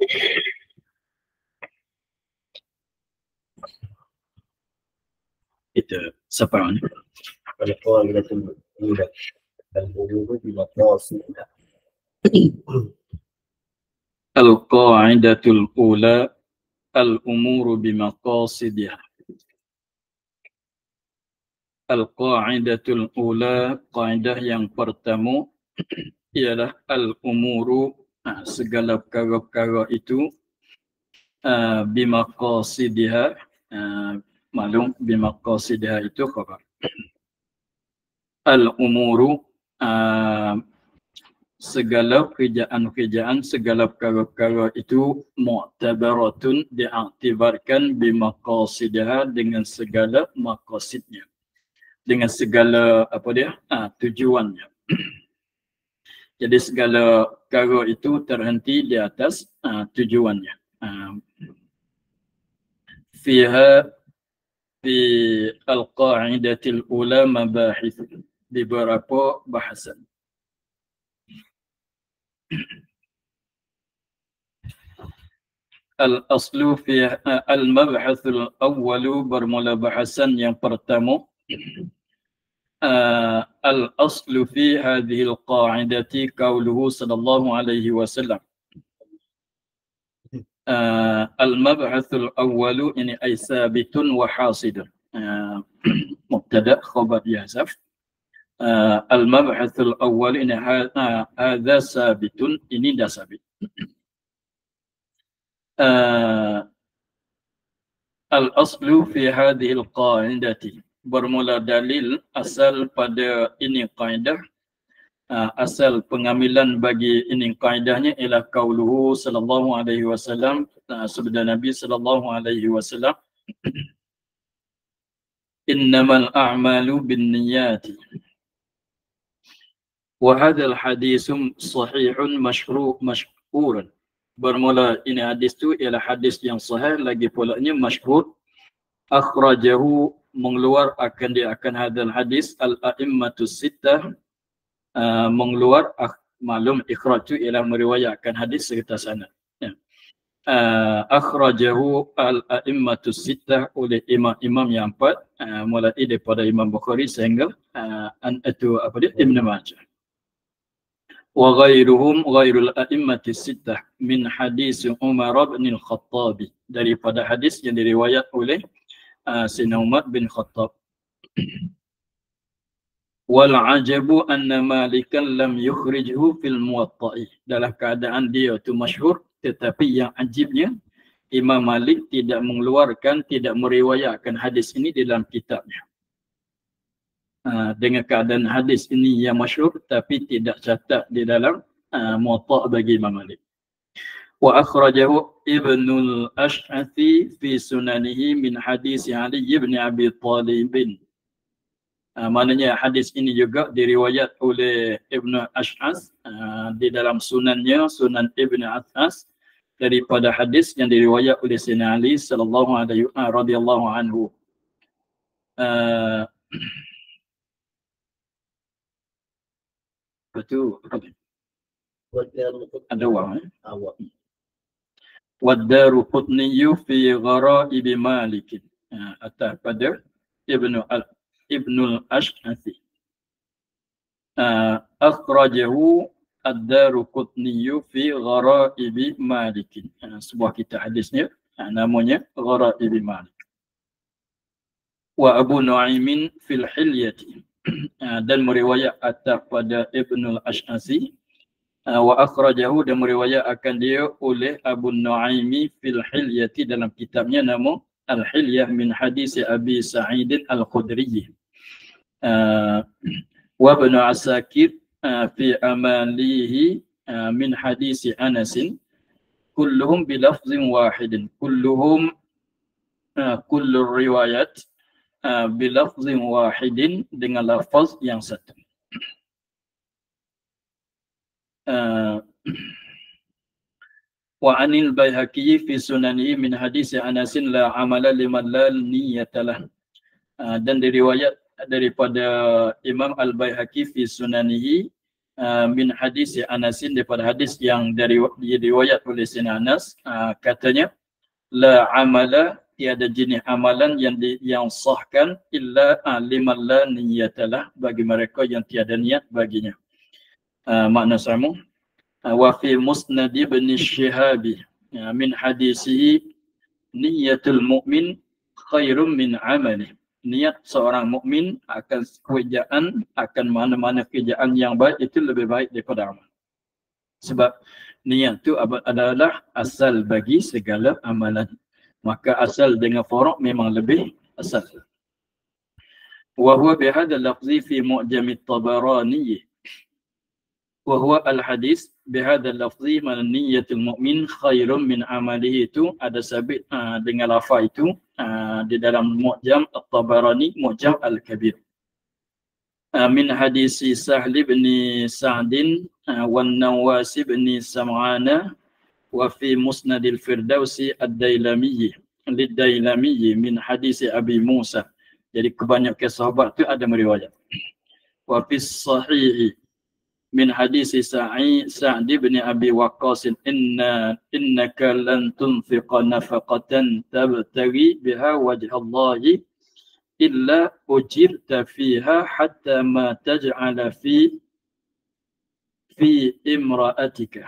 Itu separuh. Al-Qaidatul Ula al-umuru bimaqasidiha. Al-Qaidatul Ula al-umuru bimaqasidiha. Al-Qaidatul Ula, kaidah yang pertama ialah al-umuru, segala perkara-perkara itu bimaqasidiha, maklum bimaqasidiha itu khabar. Al-umuru, segala kerjaan-kerjaan, segala perkara-perkara itu mu'tabaratun, diaktibarkan bimaqasidiha, dengan segala maqasidnya, dengan segala apa dia tujuannya. Jadi segala perkara itu terhenti di atas tujuannya. Fiha fi al-qa'idatil ula mabahith, di beberapa bahasan. Al-aslu fi al-mabhathul awwalu, bermula bahasan yang pertama. Al-aslu fi hadhihi al-qa'idati qauluhu sallallahu alaihi wasallam. Al-mabhathul awwalu ini ay sabitun wa hasidun. Mubtada khabar yahzaf. Al-mabhathul awwal ini hadza sabitun, ini dah sabit. Al-aslu fi hadhihi al-qa'idati, bermula dalil asal pada ini kaedah, asal pengambilan bagi ini kaedahnya ialah qauluhu sallallahu alaihi wasallam, sabda Nabi sallallahu alaihi wasallam, innamal a'malu binniyati. Wa hadzal haditsun sahihun mashhurun. Bermula ini hadis tu ialah hadis yang sahih, lagi pulanya masyhur. Akhrajahu, mengeluar akan dia akan hadzal hadis al-a'immatus sittah, mengeluar, maklum ikhraj tu ialah meriwayatkan hadis serta sanad. Akhrajahu al-a'immatus sittah, oleh imam-imam yang empat, mulai daripada Imam Bukhari sehingga itu apa dia, Ibn Majah. Wa ghairuhum ghairul a'immatis sittah min hadis Umar bin Al-Khattab, daripada hadis yang diriwayat oleh Sayyidina Umar bin Khattab. Wal ajabu anna Malikan lam yukhrijhu fil Muwatta'i, dalam keadaan dia tu masyhur, tetapi yang ajibnya Imam Malik tidak mengeluarkan, tidak meriwayatkan hadis ini di dalam kitabnya. Dengan keadaan hadis ini yang masyhur tapi tidak catat di dalam Muwatta' bagi Imam Malik. Wa akhrajahu Ibnul Ash'athi fi sunanihi min hadis Ali ibn Abi Talib. Maknanya hadis ini juga diriwayat oleh Ibnu Ash'ath di dalam sunannya, Sunan Ibn Ash'ath, daripada hadis yang diriwayat oleh Sayyidina Ali sallallahu alaihi radhiyallahu anhu. Betul. Ada wang. Wad-Daruqutni fi Gharaib Malik, atas pada Ibnul Ash'athi. Akhrajahu Ad-Daruqutni fi Gharaib Malik. Sebuah kitab hadisnya namanya Gharaib Malik. Wa Abu Nu'aimin fil Hilyati, dan meriwayat atas pada Ibnul Ash'athi. Wa akhrajahu, dan meriwayat akan dia oleh Abu Nu'aimi fil Hilyati, dalam kitabnya nama Al-Hilyah min hadis Abi Sa'id Al-Khudri. Wa Ibn Asakir fi amalihi min hadis Anas, kulluhum bilafzin wahidin, kulluhum kullu riwayat bilafzin wahidin, dengan lafaz yang satu. Wa anil Baihaqi fi sunanihi min hadis Anas la amala liman la niyatalah, dan diriwayat daripada Imam Al-Baihaqi fi sunanihi min hadis Anasin, daripada hadis yang diriwayat oleh Sayyidina Anas, katanya la amala, tiada jenis amalan yang sahkan illa liman la niyatalah, bagi mereka yang tiada niat baginya. Makna sama. Wa fi musnad ibn Shihabi min hadisihi niyatul mu'min khairum min amali. Niat seorang mukmin akan kerjaan, akan mana-mana kerjaan yang baik itu lebih baik daripada amal. Sebab niat itu adalah asal bagi segala amalan. Maka asal dengan faraq memang lebih asal. Wa huwa bihadha lafzi fi mu'jam at-Tabarani. Wa huwa al-hadis bihadha lafzi man niyyatul mu'min khairum min amalihi, itu ada sabit dengan lafaz itu di dalam mu'jam at-Tabarani, mu'jam al-Kabir. Min hadisi Sahl bin Sa'din wa Nawas bin Sam'ana wa fi musnad al-Firdausi ad-Dailami lid-Dailami min hadisi Abi Musa. Jadi kebanyakan sahabat tu ada meriwayat. Wa fi sahih min hadisi Sa'd bin Abi Waqqas innaka lan tunfiqa nafaqatan tabtaghi biha wajha Allah illa ujirta fiha hatta ma taj'ala fi imra'atika.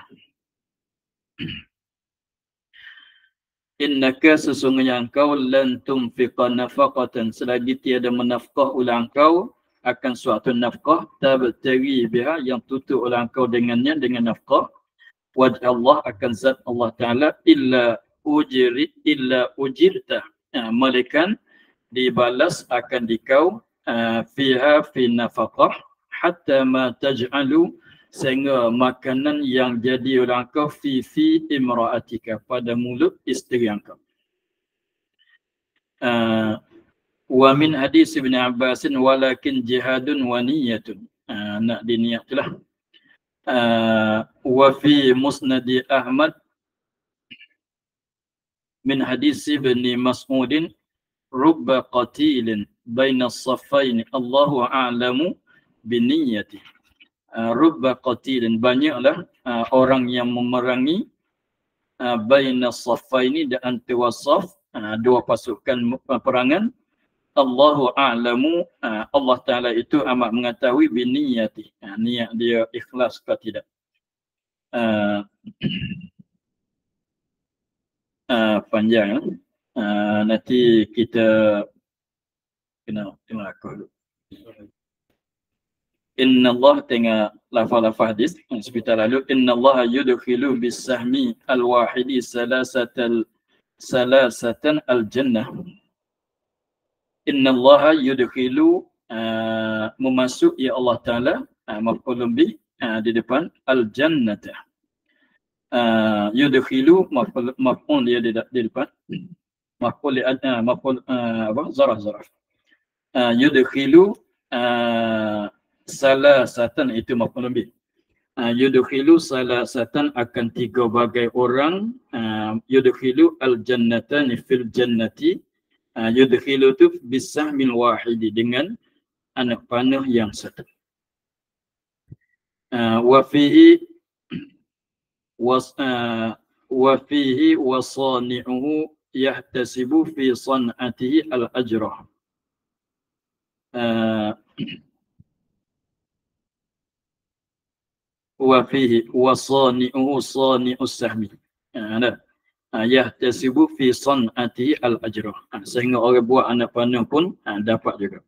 Innaka, sesungguhnya engkau, lan tunfiqa nafaqatan, selagi tiada menafkah oleh engkau akan suatu nafkah, tabtaghi biha, yang tutup oleh engkau dengannya, dengan nafkah, wajh Allah, akan zat Allah Ta'ala, illa ujirta, malaikat dibalas akan dikau, fiha fi nafaqah, hatta ma taj'alu, sehingga makanan yang jadi oleh engkau fi imra'atika, pada mulut isteri engkau. Wa min hadis Ibn Abbas walakin jihadun wa niyatun, nak diniat itulah. Wa fi musnad Ahmad min hadis Ibn Mas'udin rubba qatilin baina as-saffain Allahu a'lamu biniyati. Rubba qatilin, banyaklah orang yang memerangi baina as-saffaini, di antara saf, dua pasukan perangan. Allahu a'lamu, Allah Ta'ala itu amat mengetahui biniyati, niat dia ikhlas ke tidak. Panjang, nanti kita kena tengok aku dulu. Inna Allah, tengok lafaz-lafaz hadis seperti lalu. Inna Allah yudkhilu bis-sahmi al-wahidi salasatan al-jannah. Inna Allah yudkhilu, memasuk ya Allah Ta'ala, maf'ulun bih di depan, al-jannata. Yudkhilu maf'ul dia di depan, maf'ul zaraf. Yudkhilu salasatan, itu maf'ulun bih. Yudkhilu salasatan, akan tiga bagai orang. Yudkhilu al-jannatani fil jannati. Yudkhilu tu bisahmil wahidi, dengan anak panah yang satu. Wa fihi wasani'uhu yahtasibu fi san'atihi al-ajrah. Wa fihi wasani'uhu sani'us sahmi, yahtasibu fi san'atihi al-ajrah, sehingga orang buat anak panah pun dapat juga.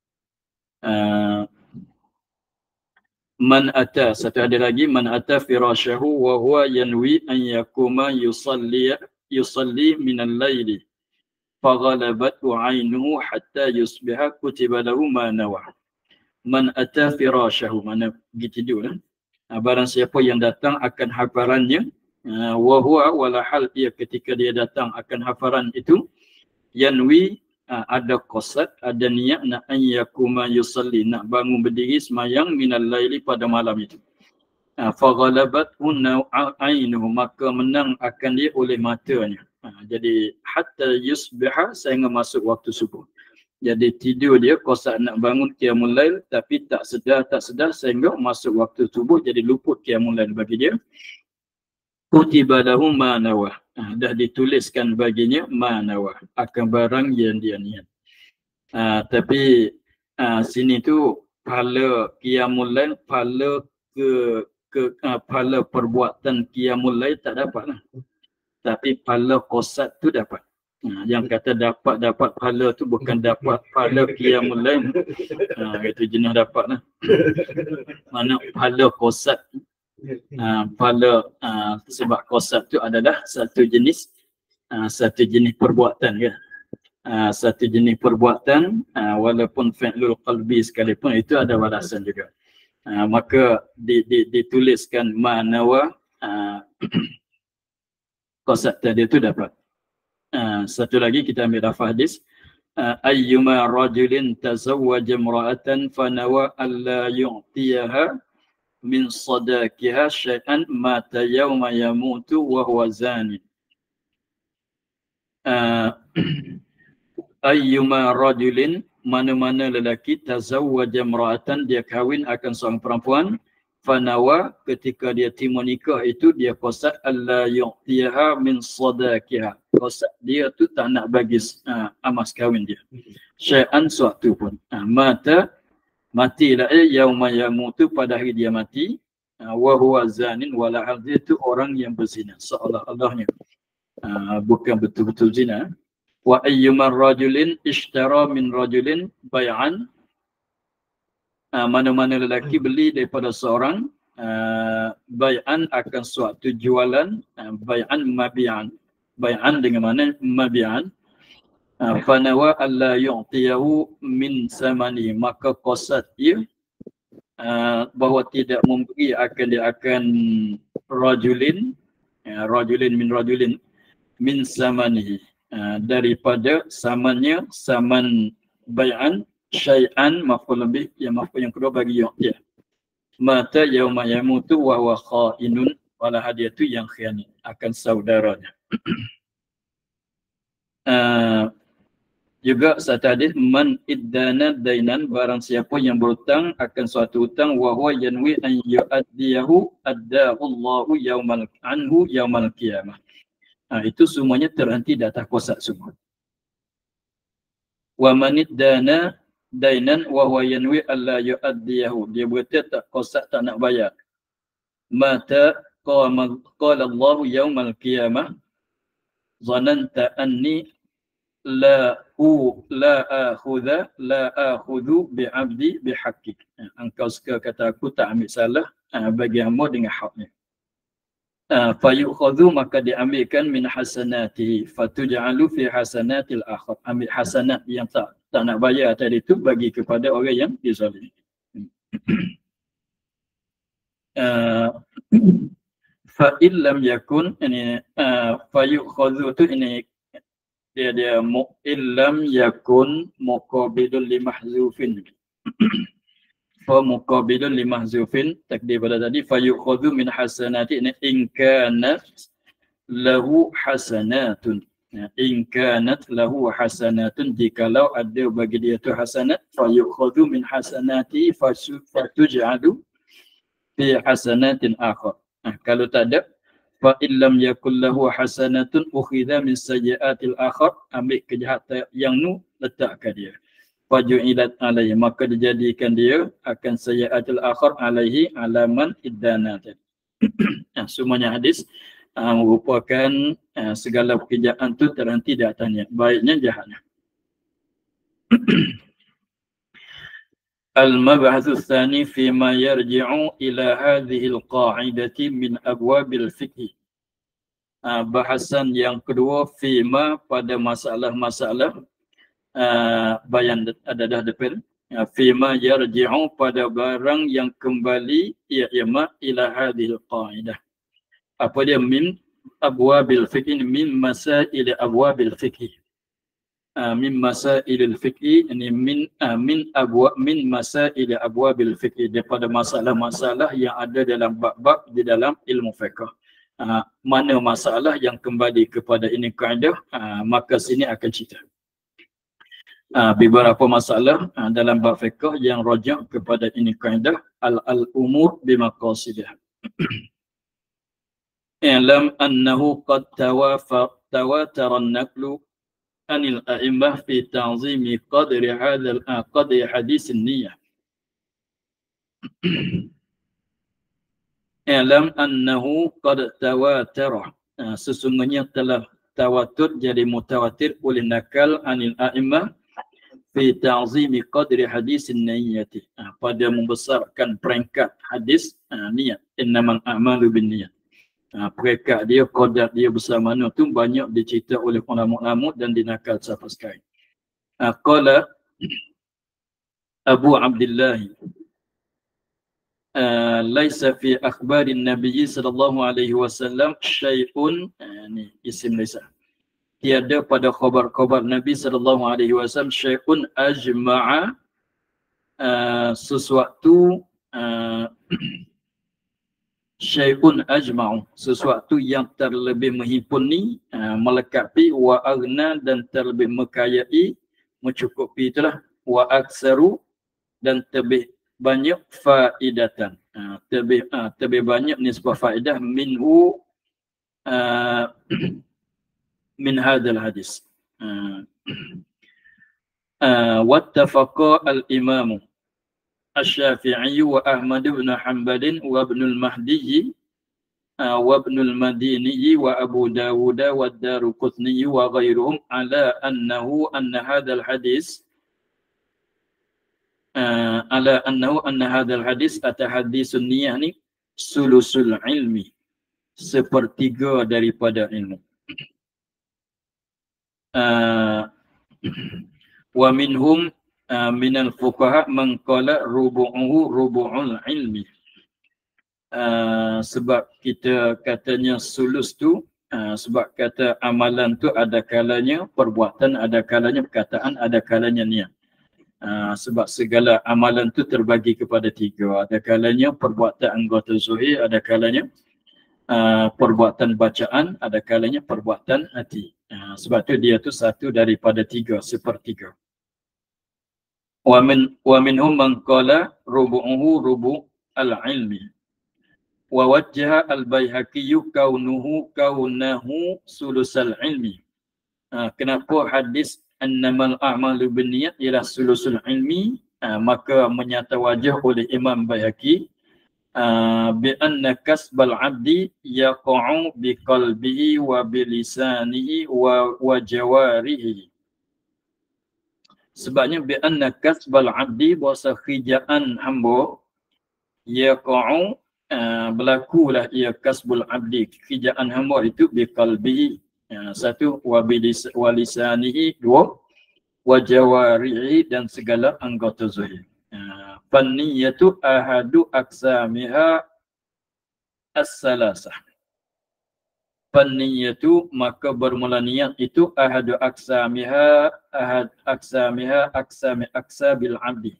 Man ata, satu ada lagi, man ata firasyahu wa huwa yanwi an yakuma yusalli min al-laili faghalabathu 'ainuhu hatta yusbiha kutiba lahu ma nawa. Man ata firasyahu, mana pergi tidur lah. Barang siapa yang datang akan hafarannya, wa huwa, walahal ia ketika dia datang akan hafaran itu, yanwi, ada qasad, ada niat, nak yakuma yusalli, nak bangun berdiri semayang minal laili, pada malam itu. Faghalabathu 'ainuhu, maka menang akan dia oleh matanya. Jadi hatta yusbiha, sehingga masuk waktu subuh. Jadi tidur dia kosak nak bangun qiyamul lail tapi tak sedar sehingga masuk waktu subuh jadi luput qiyamul lail bagi dia. Kutiba lahu ma nawah. Dah dituliskan baginya ma nawah, akan barang yang dia niat. Tapi sini tu pahala qiyamul lail, pahala pahala perbuatan qiyamul lail tak dapat lah. Tapi pahala qasad tu dapat. Yang kata dapat pahala tu bukan dapat pahala qiyamul lail. Itu jenis dapat lah. Mana pahala qasad. Pahala sebab qasad tu adalah satu jenis perbuatan kan. Satu jenis perbuatan walaupun fi'lul qalbi sekalipun itu ada balasan juga. Maka dituliskan manawa qasad tadi itu dapat. Satu lagi kita ambil lafaz hadis, ayyuma rajulin tazawwaja imra'atan fanawa alla yu'tiyaha min sadaqiha syai'an mata yawma yamutu wa huwa zani. Ayyuma rajulin, mana-mana lelaki tazawwaja imra'atan, dia kahwin akan seorang perempuan, fanawa, ketika dia timbul nikah itu dia qasad alla yu'tiyaha min sadaqiha, qasad dia tu tak nak bagi amas kahwin dia syai'an suatu pun. Matilah yauma yamutu, pada hari dia mati, wa huwa zanin, walahal dia tu orang yang berzina seolah-olahnya bukan betul-betul zina. Wa ayyuma rajulin ishtara min rajulin bay'an, mana-mana lelaki beli daripada seorang bay'an akan suatu jualan, bay'an mabi'an, bay'an dengan mana mabi'an, fanawa alla yu'tiyahu min samani, maka qasad dia bahawa tidak memberi akan rajulin, rajulin min samanihi, daripada samannya, saman bay'an, syai'an maf'ul bih, yang maf'ul yang kedua bagi yu'tiyah. Mata yauma yamutu wa huwa kha'inun, wala hadiah tu yang khianat akan saudaranya. Juga satu hadis, man iddana dainan, barang siapa yang berhutang akan suatu hutang, wa huwa yanwi an yu'addiyahu addahu Allahu yaumal qiyamah. Itu semuanya terhenti di atas qasad semua. Wa man iddana dainan wa huwa yanwi alla yu'addiyahu, dia berkata tak qasad, tak nak bayar. Mata qala Allahu yaumal qiyamah zananta anni la akhudhu bi'abdi bihaqqi, engkau suka kata aku tak ambil salah bagi hamba dengan haknya. Fayukhadhu, maka diambilkan min hasanati fatuj'alu fi hasanatil akhar, ambil hasanat yang tak nak bayar tadi itu bagi kepada orang yang dizalimi. Fa illam yakun, ini fayukhadhu tu ini dia illam yakun muqabilun limahzufin. Fa muqabilun limahzufin, takdir pada tadi fayukhadhu min hasanati, in kanat lahu hasanatun. In kanat lahu hasanatun, jikalau ada bagi dia tu hasanat, fayukhadhu min hasanati fatuj'alu fi hasanatin akhar. Kalau tak ada, fa illam yakul lahu hasanatun ukhidha min sayyiatil akhar, ambil kejahatan yang nu letakkan dia. Faju'ilat alaihi, maka dijadikan dia akan sayyiatil akhar alaihi alaman iddanat. Semuanya hadis merupakan segala pekerjaan tu terhenti di atasnya, baiknya jahatnya. Al-mab'atsu tsani fi ma yarji'u ila hadhihi al-qa'idati min abwabil fiqh. Bahasan yang kedua, fima, pada masalah-masalah bayan ada dah depan, fima yarji'u, pada barang yang kembali i'ma ila hadhihi al-qa'idah. Apa dia? Min abwabil fiqh, min masail abwabil fiqh. Min masailil fiqh, ini min masail abwabil fiqh, daripada masalah-masalah yang ada dalam bab-bab di dalam ilmu fiqh. Mana masalah yang kembali kepada ini kaedah, maka sini akan cerita. beberapa masalah dalam bab fiqh yang rajak kepada ini kaedah al-umur bimaqasidiha. I'lam annahu qad tawatara an-naqlu anil a'immah fi ta'zimi qadri qadri hadis an-niyyah. I'lam annahu qad tawatara, sesungguhnya telah tawatur jadi mutawatir oleh nakal anil a'immah fi ta'zimi qadri hadis an-niyyati, pada membesarkan peringkat hadis niat, innamal a'malu binniyat. Peringkat dia, qadar dia besar mana tu banyak dicerita oleh ulama-ulama dan dinakal siapa sekali. Qala Abu Abdullah laisa fi akhbarin Nabi sallallahu alaihi wasallam syai'un, ni isim laisa, tiada pada khabar-khabar Nabi sallallahu alaihi wasallam syai'un ajma'a, sesuatu syai'un ajma'u, sesuatu yang terlebih menghimpuni, melengkapi, wa aghna, dan terlebih mekayai, mencukupi itulah, wa aksaru, dan lebih banyak faidatan, lebih banyak nisbah faedah minhu min hadzal hadis. Wattafaqa al-imamu Asy-Syafi'i wa Ahmad bin Hanbal wa Ibn al-Mahdi wa Ibn al-Madini wa Abu Dawud wa Ad-Daruqutni wa ghairuhum ala annahu anna hadzal hadis anna hadzal hadis atahaddisun niyyah ni sulusul ilmi, sepertiga daripada ilmu. Wa minhum minal fuqaha man qala rubu'uhu rubu'ul ilmi. Sebab kita katanya sulus tu, sebab kata amalan tu ada kalanya perbuatan, ada kalanya perkataan, ada kalanya niat. Sebab segala amalan tu terbagi kepada tiga, ada kalanya perbuatan anggota zuhir, ada kalanya perbuatan bacaan, ada kalanya perbuatan hati. Sebab tu dia tu satu daripada tiga, sepertiga. Wa minhum man qala rubu'uhu rubu' al-ilmi. Wa wajjaha al-Baihaqi kaunahu sulusal ilmi. Kenapa hadis annamal a'malu binniyat ialah sulusul ilmi, maka menyata wajah oleh Imam Baihaqi bi anna kasbal abdi yaqa'u bi qalbihi wa bi lisanihi wa jawarihi. Sebabnya bi anna kasbal abdi, bahasa kerjaan hamba, yaqa'u, berlakulah ia kasbul abdi, kerjaan hamba itu bi qalbihi, satu, wa bi lisanihi, dua, wa jawarihi, dan segala anggota zahir. Fanniyatu ahadu aqsamiha as-salasah. Fanniyatu, maka bermula niat itu, ahadu aqsamiha, aqsabil abdi,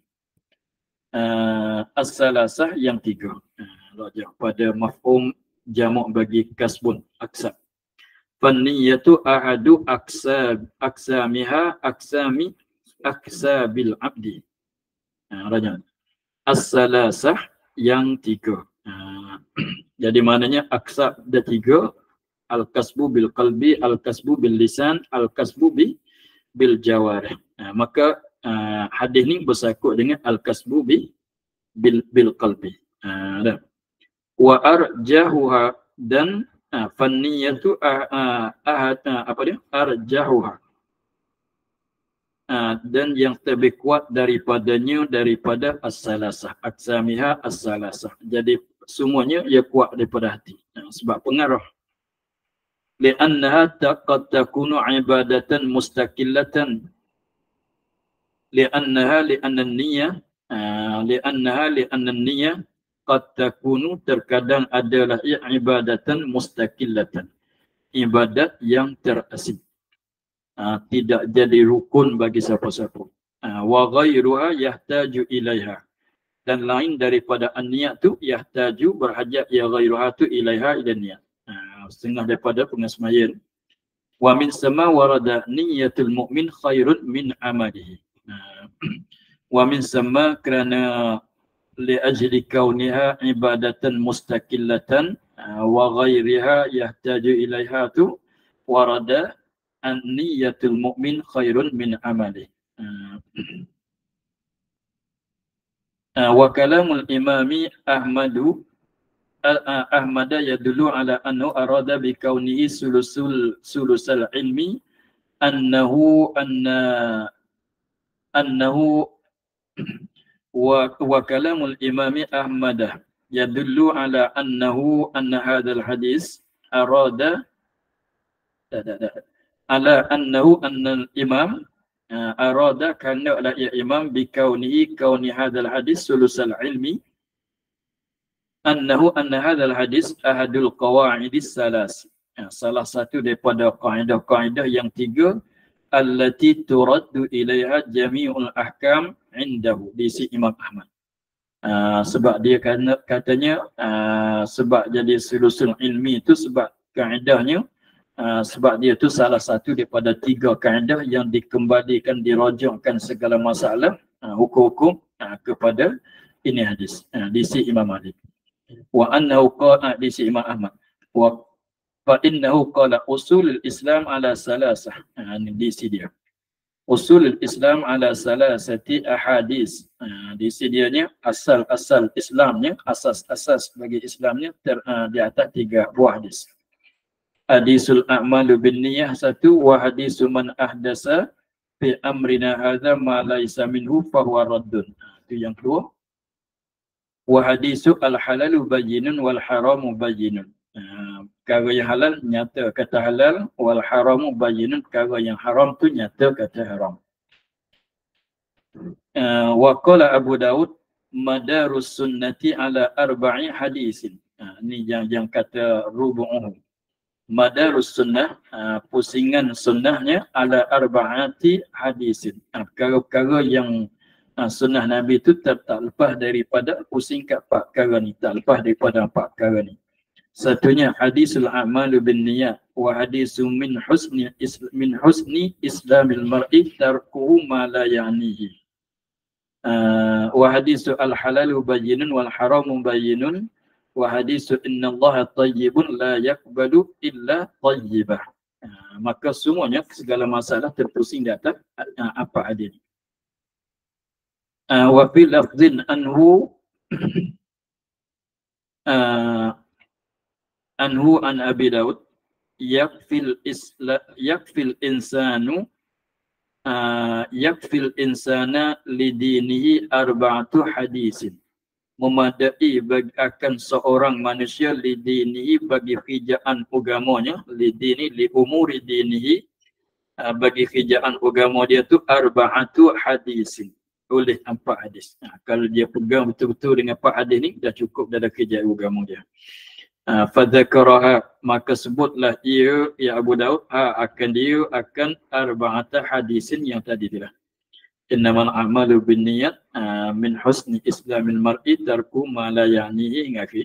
as-salasah, yang tiga. Rajah pada maf'um jamak bagi kasbun, aqsam. Fanniyatu ahadu aqsamiha aqsabil abdi. Rajah as-salasah, yang tiga. Jadi maknanya aqsab ada tiga, al-kasbu bil qalbi, al-kasbu bil lisan, al-kasbu bil jawarih. Maka hadis ni bersangkut dengan al-kasbu bil qalbi. Wa arjahuha, dan fanniyatu arjahuha, dan yang lebih kuat daripadanya, daripada as-salasah, aqsamiha as-salasah. Jadi semuanya ia kuat daripada hati, sebab pengaruh. Li'annaha qad takunu ibadatan mustaqillatan. Li'anna an-niyyah qad takunu, terkadang adalah ibadatan mustaqillatan, ibadat yang terasing, tidak jadi rukun bagi siapa-siapa. Wa ghairuha yahtaju ilaiha, dan lain daripada an-niyat tu yahtaju, berhajat, ya ghairuha tu ilaiha, ila niyat. Setengah daripada pengasmayan. Wa min sama warada niyyatul mu'min khairun min amalihi. Wa min sama kerana li ajli kauniha ibadatan mustaqillatan wa ghairiha yahtaju ilaiha tu warada an niyyatul mu'min khairun min amalihi. Wa kalamul imami Ahmadu Ahmada yadullu ala annahu arada bi kaunihi sulusal ilmi annahu wa kalamul imami Ahmada yadullu ala annahu anna hadzal hadis arada ala annahu anna al-imam arada kana ala imam bi kaunihi kauni hadzal hadis sulusal ilmi annahu anna hadzal hadis ahadul qawaidis salas. Salah satu daripada kaedah-kaedah yang tiga allati turaddu ilaiha jami'ul ahkam indahu di si Imam Ahmad. Sebab dia katanya sebab jadi sulusul ilmi itu sebab kaedahnya sebab dia tu salah satu daripada tiga kaedah yang dikembalikan dirajukkan segala masalah hukum-hukum kepada ini hadis di si Imam Malik. Wa annahu qala di si Imam Ahmad wa fa innahu qala usulul Islam ala salasah. Di si dia usulul Islam ala salasati ahadis. Di si dianya asal-asal Islamnya, asas-asas bagi Islamnya di atas tiga buah hadis. Hadisul a'malu binniyah satu, wa hadisu man ahdasa fi amrina hadza ma laisa minhu fa huwa raddun. Itu yang kedua. Wa hadisu al-halalu bayyinun wal haramu bayyinun. Perkara yang halal nyata kata halal, wal haramu bayyinun, perkara yang haram tu nyata kata haram. Wa qala Abu Daud madarus sunnati ala arba'i hadisin. Ni yang kata rubu'uhu. Madarus sunnah, pusingan sunnahnya ala arba'ati hadisin. Perkara-perkara yang sunnah Nabi itu tak lepas daripada pusing ke empat perkara ni, tak lepas daripada empat perkara ni. Satunya hadisul a'malu bin niyat wa hadisu min husni islamil mar'i tarkuhu ma la ya'nihi. Wa hadisu al halalu bayyinun wal haramu bayyinun wa hadisu innallaha tayyibun la yaqbalu illa tayyibah. Maka semuanya segala masalah terpusing di atas apa hadis. Wa fi lafzin anhu an Abi Daud yakfil insana lidinihi arba'atu hadisin. Memadai akan seorang manusia lidinihi bagi kerjaan agamanya, lidini li umuri dinihi, bagi kerjaan agama dia tu arba'atu hadisin, oleh empat hadis. Kalau dia pegang betul-betul dengan empat hadis ni, dah cukup dalam kerjaan agama dia. Fadzakaraha, maka sebutlah ia ya Abu Daud akan arba'ata hadisin yang tadi itulah. Innamal a'malu binniyat min husni islamil mar'i tarku ma la ya'nihi ngafi.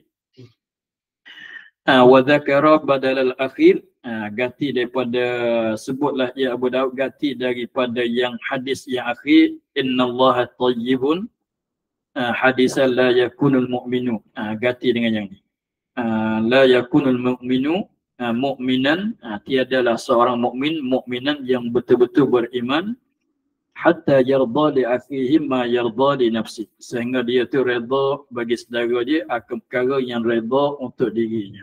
Wa dzakara badal al-akhir, ganti daripada sebutlah ya Abu Daud ganti daripada yang hadis yang akhir, innallaha tayyibun hadisan la yakunul mu'minu, ganti dengan yang ni. La yakunul mu'minu mu'minan, tiadalah seorang mukminan yang betul-betul beriman, hatta yarda li akhihi ma yarda li nafsi, sehingga dia tu redha bagi saudara dia akan perkara yang redha untuk dirinya.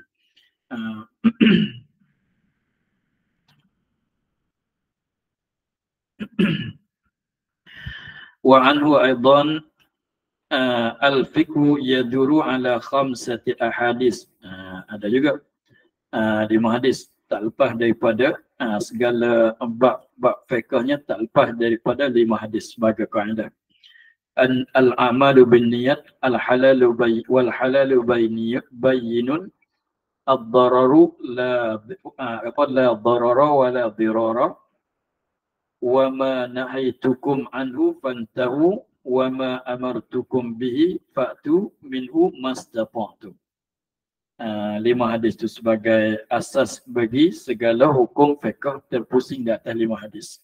Wa anhu aidan al-fiqhu yaduru ala khamsati ahadis. Ada juga 5 hadis, tak lepas daripada segala bab fiqhnya, tak lepas daripada 5 hadis sebagai kaedah. Al-amalu binniyat al-halalu wal halalu bayyinun ad-dararu la darara wa la dirara wa ma nahaitukum anhu fantahu wa ma amartukum bihi fa'tu minhu mastata'tum. lima hadis itu sebagai asas bagi segala hukum fiqh terpusing di atas lima hadis.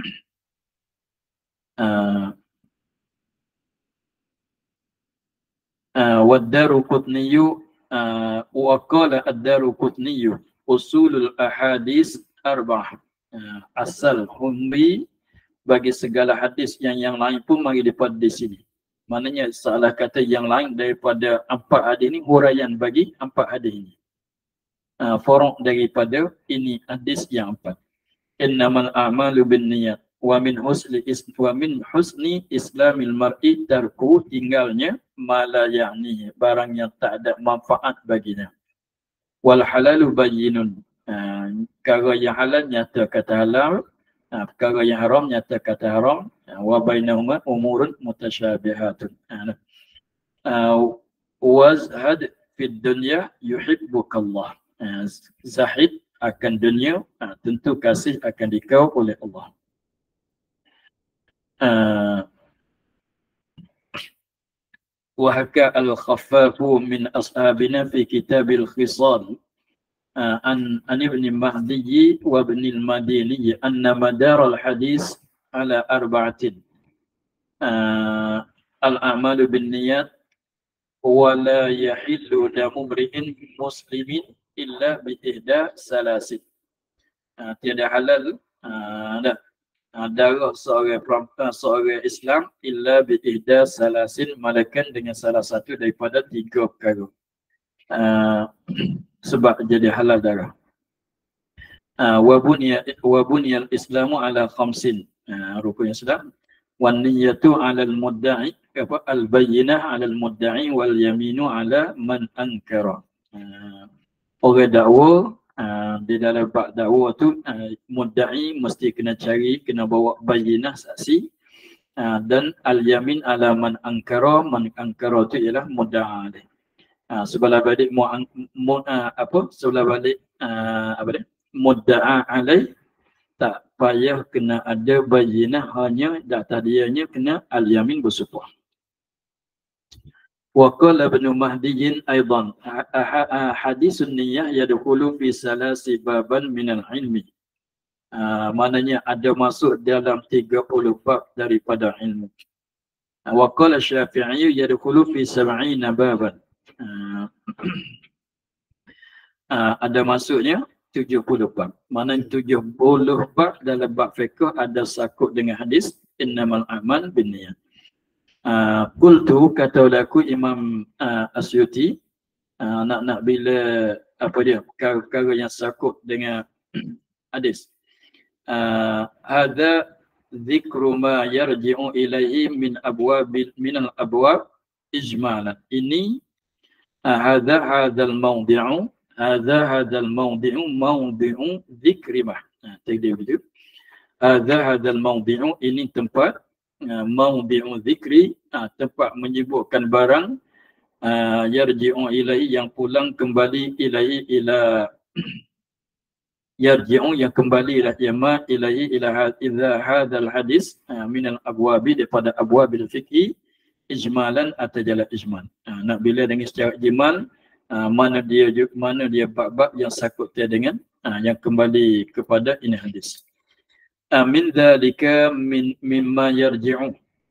والدارقطني وقال الدارقطني أصول الأحاديث أربعة. Asal humbi bagi segala hadis yang lain pun mari daripada di sini. Maknanya salah kata yang lain daripada empat hadis ini, huraian bagi empat hadis ini. Forok daripada ini hadis yang empat. Innamal a'malu binniyat wa min husni islamil mar'i tarku, tinggalnya mala ya'ni, barang yang tak ada manfaat baginya. Wal halalu bayyinun, perkara yang halal nyata kata halal, perkara yang haram nyata kata haram. Wa bainahuma umurun mutasyabihatun. Wazhad fid dunya yuhibbukallah. Zahid akan dunia, tentu kasih akan dikau oleh Allah. Wahaka al-khaffafu min ashabina fi kitabil khisal an ibn Mahdi wa ibn al-Madini anna madar al-hadis ala arba'atin al-a'malu bin niyat wa la yahillu damu mri'in muslimin illa bi ihda salasin. Tiada halal darah seorang Islam illa bi ihda salasin, malakan dengan salah satu daripada tiga perkara. Sebab jadi halal darah. Wa buniyal islamu ala khamsin, rukun Islam. Wan niyatu ala al-mudda'i, al-bayyinah ala al-mudda'i wal yaminu ala man ankara. Orang dakwa, di dalam bab dakwa tu mudda'i mesti kena cari, kena bawa bayyinah saksi, dan al-yamin ala man ankara. Man ankara tu ialah mudda'a. Sebelah balik sebelah balik mudda'a alaih, tak payah kena ada bayyinah, hanya data dianya kena al-yamin bersumpah. Wa qala ibn Mahdi aidan hadisun niyyah yadkhulu fi salasi baban min al-ilmi. Maknanya ada masuk dalam 30 bab daripada ilmu. Wa qala Syafi'i yadkhulu fi 70 baban. Ada masuknya 70 bab. Maknanya 70 bab dalam bab fiqh ada sakut dengan hadis innamal a'mal binniyat. Qultu, kata aku Imam Asyuti, nak bila apa dia perkara yang sakut dengan hadis. Hadza dzikru ma yarji'u ilaihi min al-abwab ijmalan. Ini hadzal mawdi'u mawdi'u dzikri ma. Takdir begitu. Hadzal mawdi'u, ini tempat mawdi'u dzikri, tempat menyebutkan barang, yarji'u ilaihi, yang pulang kembali ilaihi ila yarji'u, yang kembali ila yama ilaihi ila hadzal hadis min al-abwabi, daripada abwabil fiqhi ijmalan atau jala ijmal. Nak bila dengan secara ijmal, mana dia bab-bab yang sakut dengan yang kembali kepada ini hadis. Min dzalika mimma yarji'u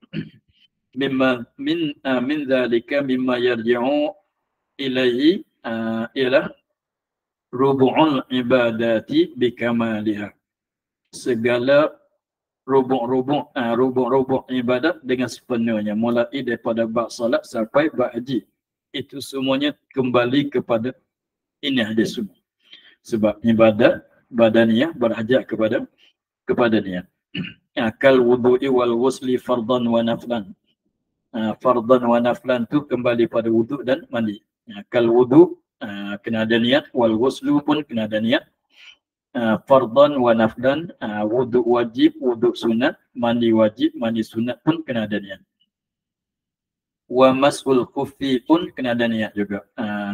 min dzalika mimma yarji'u ilaihi ila rubu'ul ibadati bikamaliha. Segala rubuk ibadat dengan sepenuhnya, mulai daripada bab salat sampai bab haji, itu semuanya kembali kepada ini hadis semua. Sebab ibadat badaniyah berhajat kepada niat. Kal wudu'i wal ghusli fardan wa naflan. Fardan wa naflan tu kembali pada wuduk dan mandi. Kal wudu' kena ada niat, wal ghuslu pun kena ada niat. Fardan wa naflan, wuduk wajib, wuduk sunat, mandi wajib, mandi sunat pun kena ada niat. Wa mas'ul khuffi pun kena ada niat juga.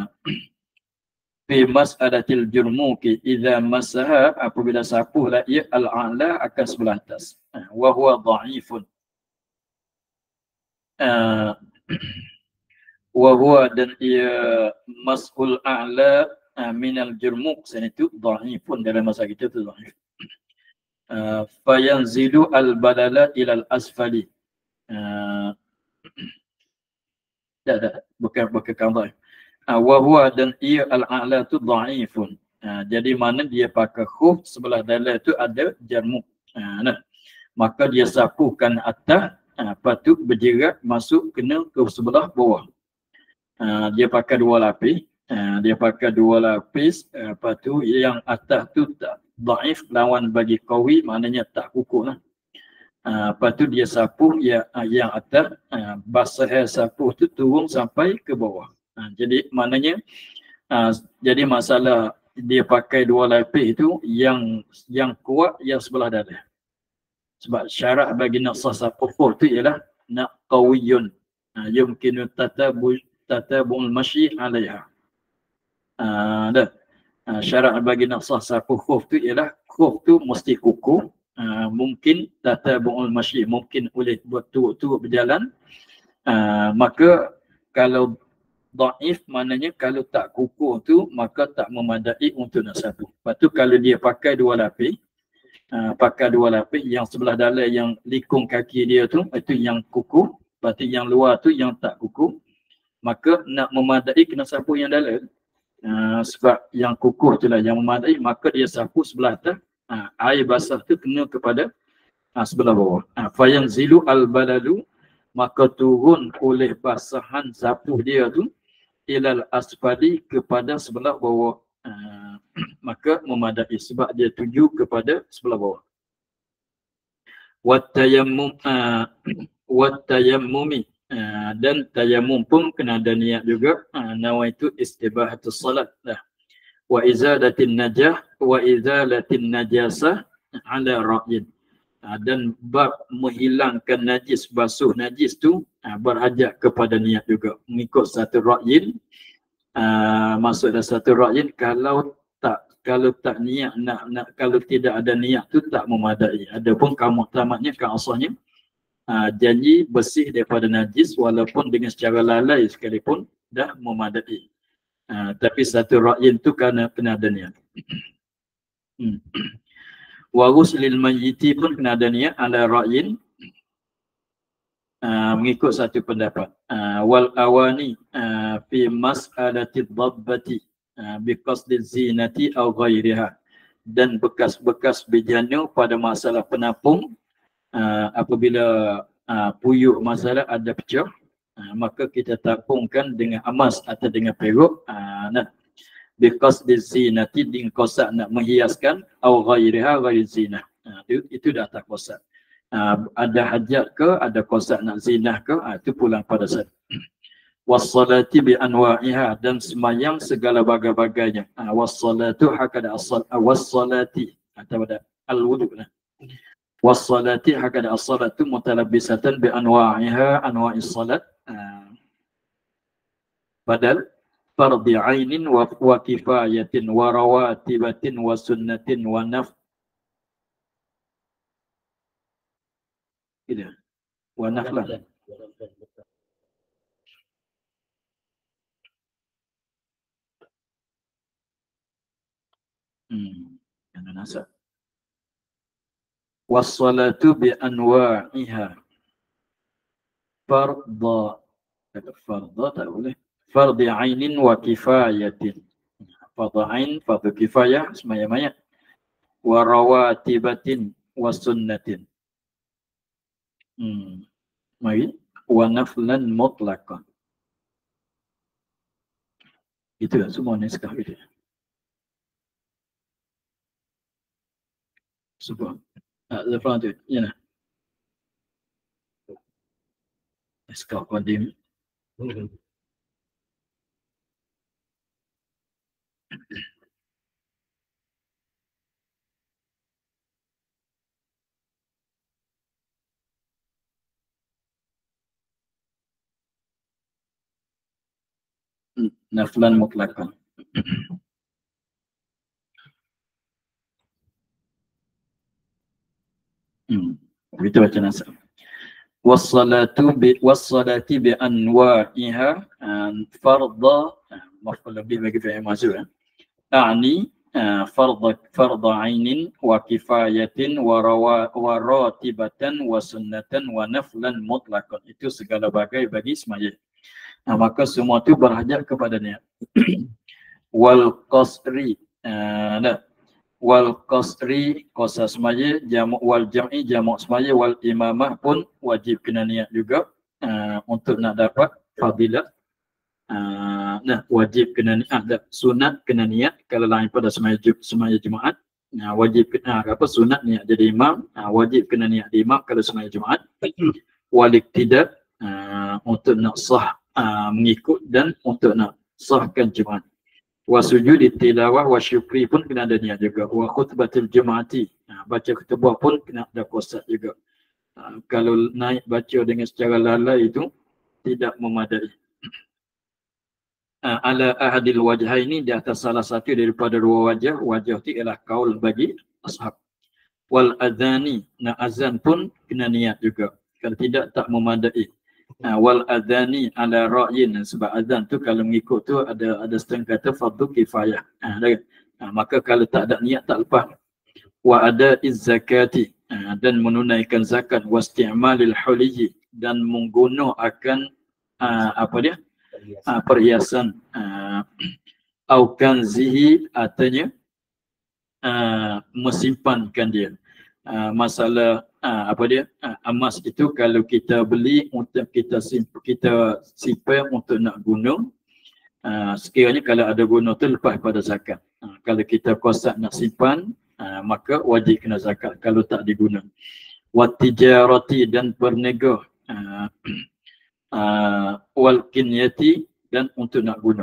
Fi mas'adatil jurmuki idza masaha, apabila sapuhlah ia al-a'la, akan sebelah atas. Wa huwa dha'ifun. wa huwa dan ia mas'ul a'la minal jurmuq, sana itu dhaifun dalam masa kita tu dhaif. Fayanzilu al-balala ilal asfali. Bukan dhaif. Wa huwa dan ia al-a'la tu dhaifun. Jadi mana dia pakai khuf, sebelah dalam tu ada jarmuk. Maka dia sapukan atas, patut berjerat masuk kena ke sebelah bawah. Dia pakai dua lapis. Lepas tu yang atas tu tak dhaif lawan bagi qawi, maknanya tak kukuh lah. Lepas tu dia sapuh yang atas, basah sapuh tu turun sampai ke bawah. Jadi maknanya jadi masalah dia pakai dua lapis itu yang kuat yang sebelah dalam. Sebab syarat bagi nak sah sapuh tu ialah nak qawiyun yumkinu tatabul masyi alaiha. Syarat bagi nak sah sapuh khuf tu ialah khuf tu mesti kukuh, mungkin tatabul masyi, mungkin boleh buat turut-turut berjalan. Maka kalau dhaif maknanya kalau tak kukuh tu maka tak memadai untuk nak sapuh. Lepas tu kalau dia pakai dua lapis, yang sebelah dalam yang likung kaki dia tu itu yang kukuh, lepas tu yang luar tu yang tak kukuh, maka nak memadai kena sapuh yang dalam. Sebab yang kukuh tu lah yang memadai, maka dia sapuh sebelah atas, air basah tu kena kepada sebelah bawah. Fayanzilu al-balalu, maka turun oleh basahan sapuh dia tu ilal asfali, kepada sebelah bawah. Maka memadai sebab dia tuju kepada sebelah bawah. Wattayammumi, dan tayammum pun kena ada niat juga. Nawaitu istibahatus salat lah. Wa izalatin najasah ala ra'yin. Dan bab menghilangkan najis, basuh najis tu berhajat kepada niat juga. Mengikut satu ra'yin, maksud dah satu ra'yin, kalau tak niat nak kalau tidak ada niat tu tak memadai. Adapun kaum tamatnya kan asalnya janji bersih daripada najis walaupun dengan secara lalai sekalipun dah memadai. Tapi satu ra'yin tu kena ada niat. Wa ghuslil mayyiti pun kena ada niat ala ra'yin, mengikut satu pendapat. Wal awani fi mas'alati dhabbati biqasdi zinati aw ghairiha, dan bekas-bekas bejana pada masalah penapung, apabila puyuh masalah ada pecah, maka kita tapungkan dengan emas atau dengan perak. Biqasdi zinati, din kosak nak menghiaskan, aw ghairiha ghairi zinah, itu dah tak kosak. Ada hajat ke, ada kosak nak zinah ke, itu pulang pada saya. Wassalati bi anwa'iha, dan semayang segala bagai-bagainya. Wassalatu hakada wassalati atau ada al-wudu lah. Wassalati hakada as-salatu mutalabbisatan bi anwa'iha, anwa'is salat, badal fardhi 'ainin wa kifayatin wa rawatibatin wa sunnatin wa wa naflan. Yang nasab. Wassalatu bi anwa'iha, fardha tak boleh, fardhi 'ainin wa kifayatin. Fardhu 'ain, fardhu kifayah, semaya mayat. Wa rawatibatin wa sunnatin. Mari wa naflan mutlaqan. Itu semua naskah itu. Sebab lepas tu ya nah. Naskah qadim. Naflan mutlaqan. Itu baca nasab. wassalati bi anwa'iha fardha maf'ul lebih bagi fi'il mansub a'ni fardha 'ainin wa kifayatin wa ratibatan wa sunnatan wa naflan mutlaqan. Itu segala bagai bagi semaya. Maka semua itu berhajat kepada niat. Wal qasri wal qasri qasar semaya, jamak wal jam'i jamak semaya, wal imamah pun wajib kena niat juga untuk nak dapat fadilah. Wajib kena niat, sunat kena niat kalau lain pada semaya Jumaat. Wajib sunat niat jadi imam, wajib kena niat di imam kalau semaya Jumaat. Wal iktidak untuk nak sah mengikut dan untuk nak sahkan Jumaat. Wa sujud tilawah wa syukri pun kena ada niat juga. Wa khutbatul jumaati, baca khutbah pun kena ada qasad juga. Kalau naik baca dengan secara lalai itu tidak memadai. Ala ahadil wajhaini, di atas salah satu daripada dua wajah. Wajah itu ialah kaul bagi ashab. Wal adhani, azan pun kena niat juga. Kalau tidak tak memadai. Wal adhani ala ra'yin, sebab azan tu kalau mengikut tu ada setengah kata fardu kifayah. Maka kalau tak ada niat tak lepas. Wa ada zakati, dan menunaikan zakat. Wasti'malil huliyyi, dan menggunakan perhiasan au kanzihi, artinya mesimpankan dia. Masalah emas itu kalau kita beli untuk kita simpan untuk nak guna, sekiranya kalau ada guna tu lepas pada zakat. Kalau kita qasad nak simpan, maka wajib kena zakat kalau tak diguna. Wa tijarati, dan berniaga. Wal kinyati, dan untuk nak guna.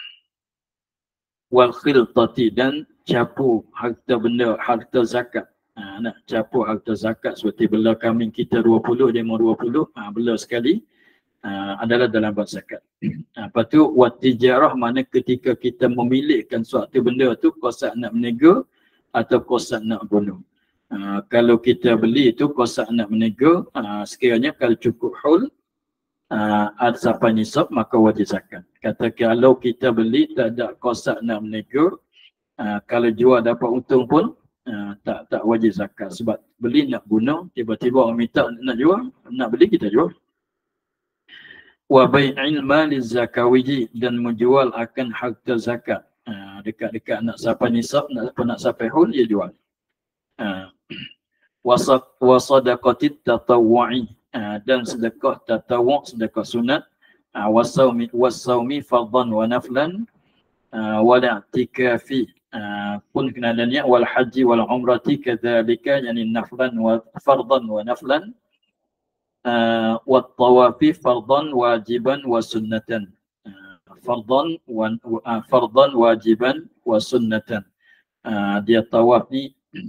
Wal khiltati, dan capu harta benda, harta zakat. Nak capu harta zakat seperti bela kambing kita 20, dia mau 20, bela sekali adalah dalam bab zakat. Lepas tu wat tijarah, mana ketika kita memilihkan suatu benda tu qasad nak berniaga atau qasad nak guna. Kalau kita beli itu qasad nak berniaga, sekiranya kalau cukup hul ada sampai nisab, maka wajib zakat. Kata kalau kita beli tak ada qasad nak berniaga, kalau jual dapat untung pun tak wajib zakat, sebab beli nak guna, tiba-tiba orang minta nak jual, nak beli kita jual. Wa bai'il mali zakawiji, dan menjual akan harta zakat. Dekat-dekat nak sampai nisab, nak sampai hul, dia jual. Wa sadaqatit tatawwu'i, dan sedekah tatawwu', sedekah sunat. Wasaumi fardhan wa naflan. Wal i'tikafi, pun kena ada niat. Wal haji wal umrati kadzalika, yani naflan wa fardhan wa naflan. Wat tawafi fardhan wajiban wa sunnatan. Fardhan wajiban wa sunnatan. Dia tawaf ni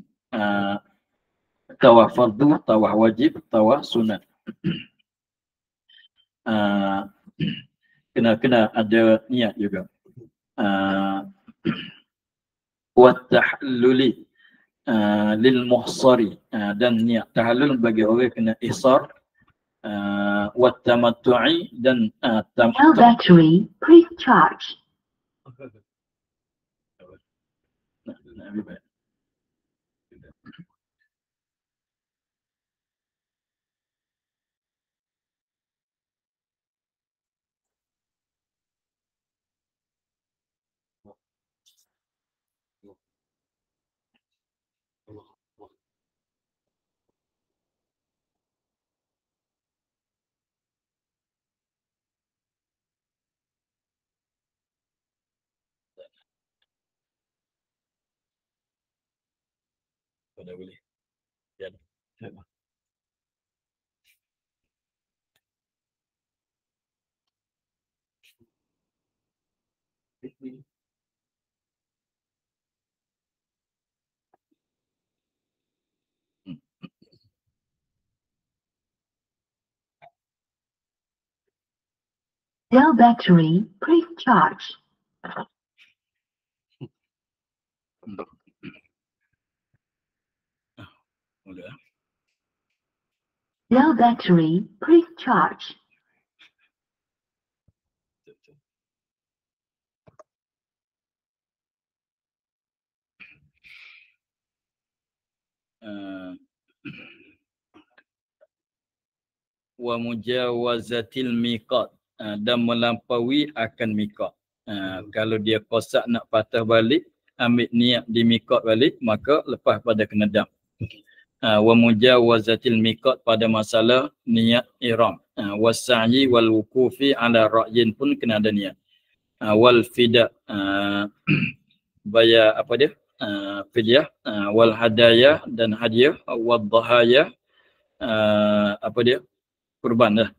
tawaf fardu, tawaf wajib, tawaf sunat. Kena ada niat juga. Wat tahalluli lil muhsari, dan niat tahallul bagi orang kena ihsar. Wat tamattu'i, dan tamattu'. Battery, please charge. Dah boleh. Ya. Cell battery, please charge. Udah. Low battery, please charge. Wa mujawazatil miqat, dan melampaui akan miqat. Kalau dia kosak nak patah balik, ambil niat di miqat balik, maka lepas pada kena dam. Wa mujawazatil miqat pada masalah niat ihram. Wasa'yi wal wukufi ala ra'yin pun kena ada niat. Wal fida, bayar apa dia? Fidyah, wal hadaya dan hadiah, wal dhahaya, apa dia? Kurban dah.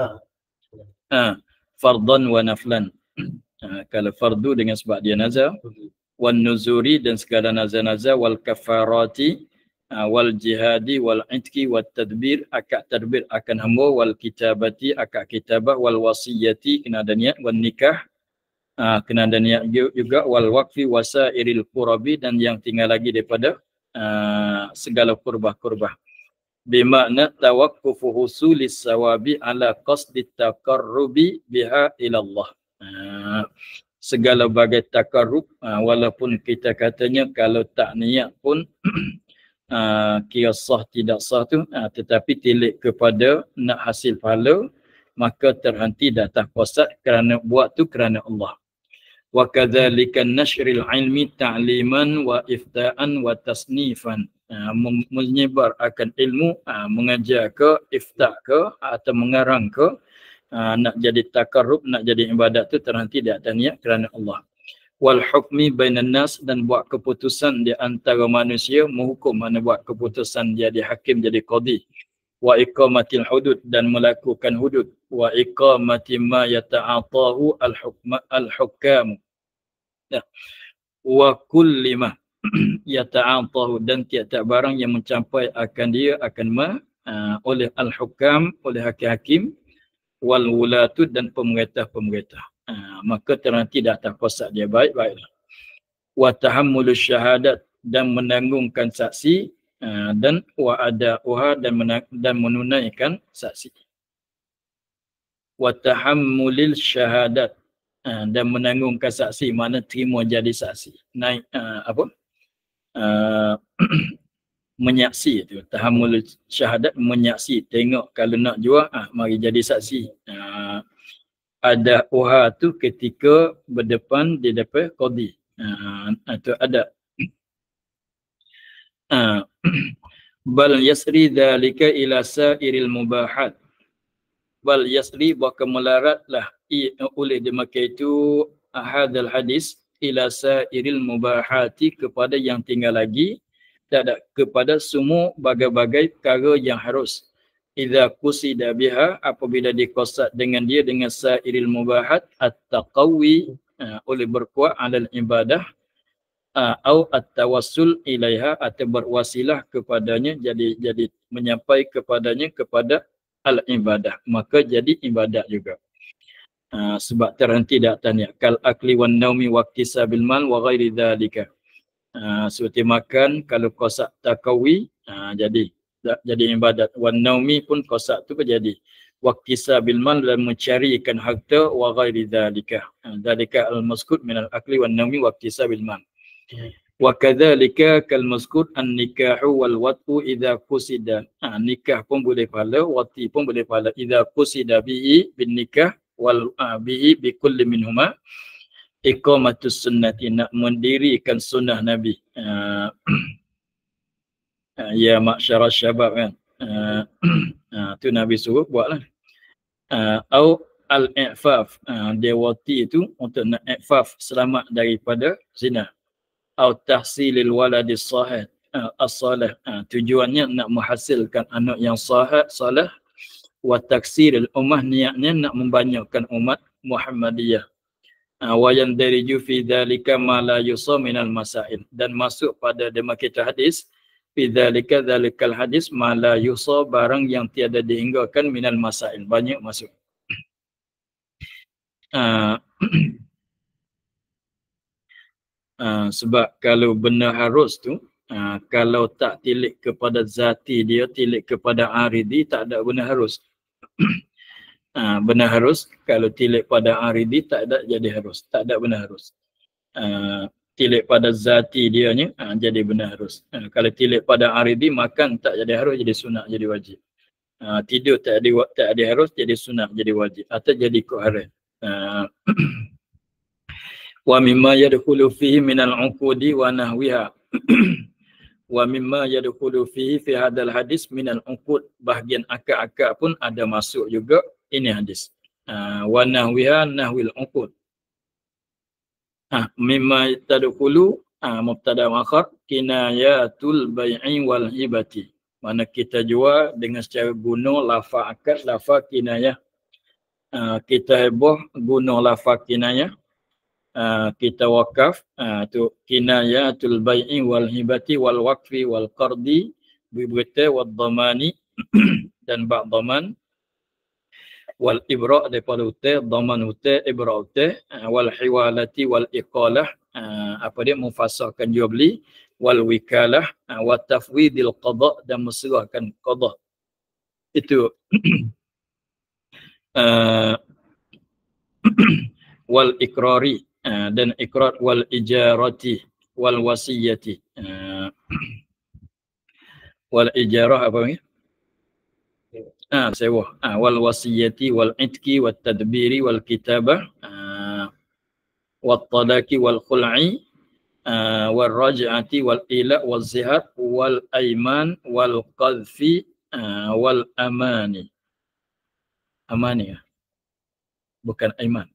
Fardan wa naflan. Kalau fardu dengan sebab dia nazar, wan nuzuri dan segala nazar-nazar, wal kafarati, wal jihadi, wal itki, wal tadbir, akad tadbir akan hamba, wal kitabati, akad kitabah, wal wasiyati, kena ada niat, wal nikah, kena ada niat juga, wal waqfi, wasairil qurabi, dan yang tinggal lagi daripada segala kurbah-kurbah. Bimakna tawakkufu husulis sawabi ala qasdi taqarrubi biha ilallah. Segala bagai takarrub, walaupun kita katanya kalau tak niat pun kira sah tidak sah tu, tetapi tilik kepada nak hasil pahala, maka terhenti datang qasad kerana buat tu kerana Allah. Wa kadzalika nashril ilmi ta'liman wa ifta'an wa tasnifan. Menyebar akan ilmu, mengajar ke, ifta' ke, atau mengarang ke, nak jadi takarrub, nak jadi ibadat tu terhenti di atas niat kerana Allah. Wal hukmi bainan nas, dan buat keputusan di antara manusia, menghukum, mana buat keputusan jadi hakim, jadi qadi. Wa iqamatil hudud, dan melakukan hudud. Wa iqamati ma yata'atahu al-hukam. Wa kulli ma yata'atahu, dan tiap-tiap barang yang mencapai akan dia akan oleh al-hukam, oleh hakim-hakim, wal wulatu, dan pemerintah-pemerintah. Maka terhenti dah atas qasad dia baik-baiklah. Wa tahammulus syahadat, dan menanggungkan saksi, dan wa ada'uha, dan menunaikan saksi. Wa tahammulil syahadat, dan menanggungkan saksi, mana terima jadi saksi. Naik menyaksi tu, tahammul syahadat, menyaksi, tengok kalau nak jual, mari jadi saksi. Ada uha tu ketika berdepan di depan qadi, itu ada. Bal yasri dzalika ila sairil mubahat. Bal yasri, bahkan melaratlah oleh demikian itu hadzal hadis ila sairil mubahati, kepada yang tinggal lagi, tak kepada semua bagai-bagai perkara yang harus. Idza qusida biha, apabila diqasad dengan dia, dengan sairil mubahat, at-taqawi, oleh berkuat alal ibadah, atau at-tawassul ilaiha, atau berwasilah kepadanya, jadi menyampai kepadanya, kepada al-ibadah, maka jadi ibadat juga. Sebab terhenti di atas niat. Kal akli wan naumi waqtisabil mal wa ghairi dzalika. Seperti makan, kalau qasad taqawi, jadi ibadat. Wan naumi pun qasad tu jadi. Waqtisabil mal, dan mencarikan harta, wa ghairi dzalika. Dzalika al-mazkur min al-akli wan naumi waqtisabil mal. Wa kadzalika kal mazkur an-nikahu wal wat'u idza qusida. Nikah pun boleh pahala, wati pun boleh pahala. Idza qusida bihi bin nikah wal bihi bi kulli minhuma iqamatus sunnati, nak mendirikan sunnah Nabi. Ya ma'syarasy syabab kan. Tu Nabi suruh buatlah. Au al-i'faf, dewati itu untuk nak i'faf, selamat daripada zina. Au tahsilil waladis sahih as-salih, tujuannya nak menghasilkan anak yang salih. Wa taksiril ummah, niatnya nak membanyakkan umat Muhammadiyah. Wa yandariju fi dzalika ma la yusa minal masail, dan masuk pada demikian hadis, fi dzalika dzalikal hadis ma la yusa, barang yang tiada dihinggakan, minal masail, banyak masuk. Sebab kalau benda harus tu, Kalau tak tilik kepada zati dia, tilik kepada aridi, tak ada benar harus. Benar harus, kalau tilik pada aridi tak ada jadi harus, tak ada benar harus. Tilik pada zati dianya jadi benar harus. Kalau tilik pada aridi, makan tak jadi harus, jadi sunat, jadi wajib. Tidur tak ada harus, jadi sunat, jadi wajib, atau jadi kuharan. Wa mimma yadkhulu fihi minal uqudi wa nahwiha. Wa mimma yadkhulu fihi fi hadal hadis minal uqud, bahagian akad-akad pun ada masuk juga ini hadis. Wa nahwiha nahwil uqud. Mimma tadkhulu mubtada akhar kinayatul bai'i wal hibati. Mana kita jual dengan secara guna lafaz akad, lafaz kinayah. Kita heboh guna lafaz kinayah. Kita wakaf tu kinayatul bai'i wal hibati wal waqfi wal qardi bi buta wad dhamani dan ba'd dhaman wal ibra' daripada utai, dhaman utai, ibra' utai, wal hiwalati wal iqalah, apa dia mufassarkan jual beli, wal wikalah, wa tafwidil qada, dan menserahkan qada. Itu wal ikrari, dan ikrar, wal ijarati wal wasiyati. Wal ijarah apa ni? Sewa. Wal wasiyati wal itki wat tadbiri wal kitabah, wat talaqi wal khul'i, wal raj'ati wal ila wal zihar wal aiman wal qadfi wal amani. Amani bukan aiman.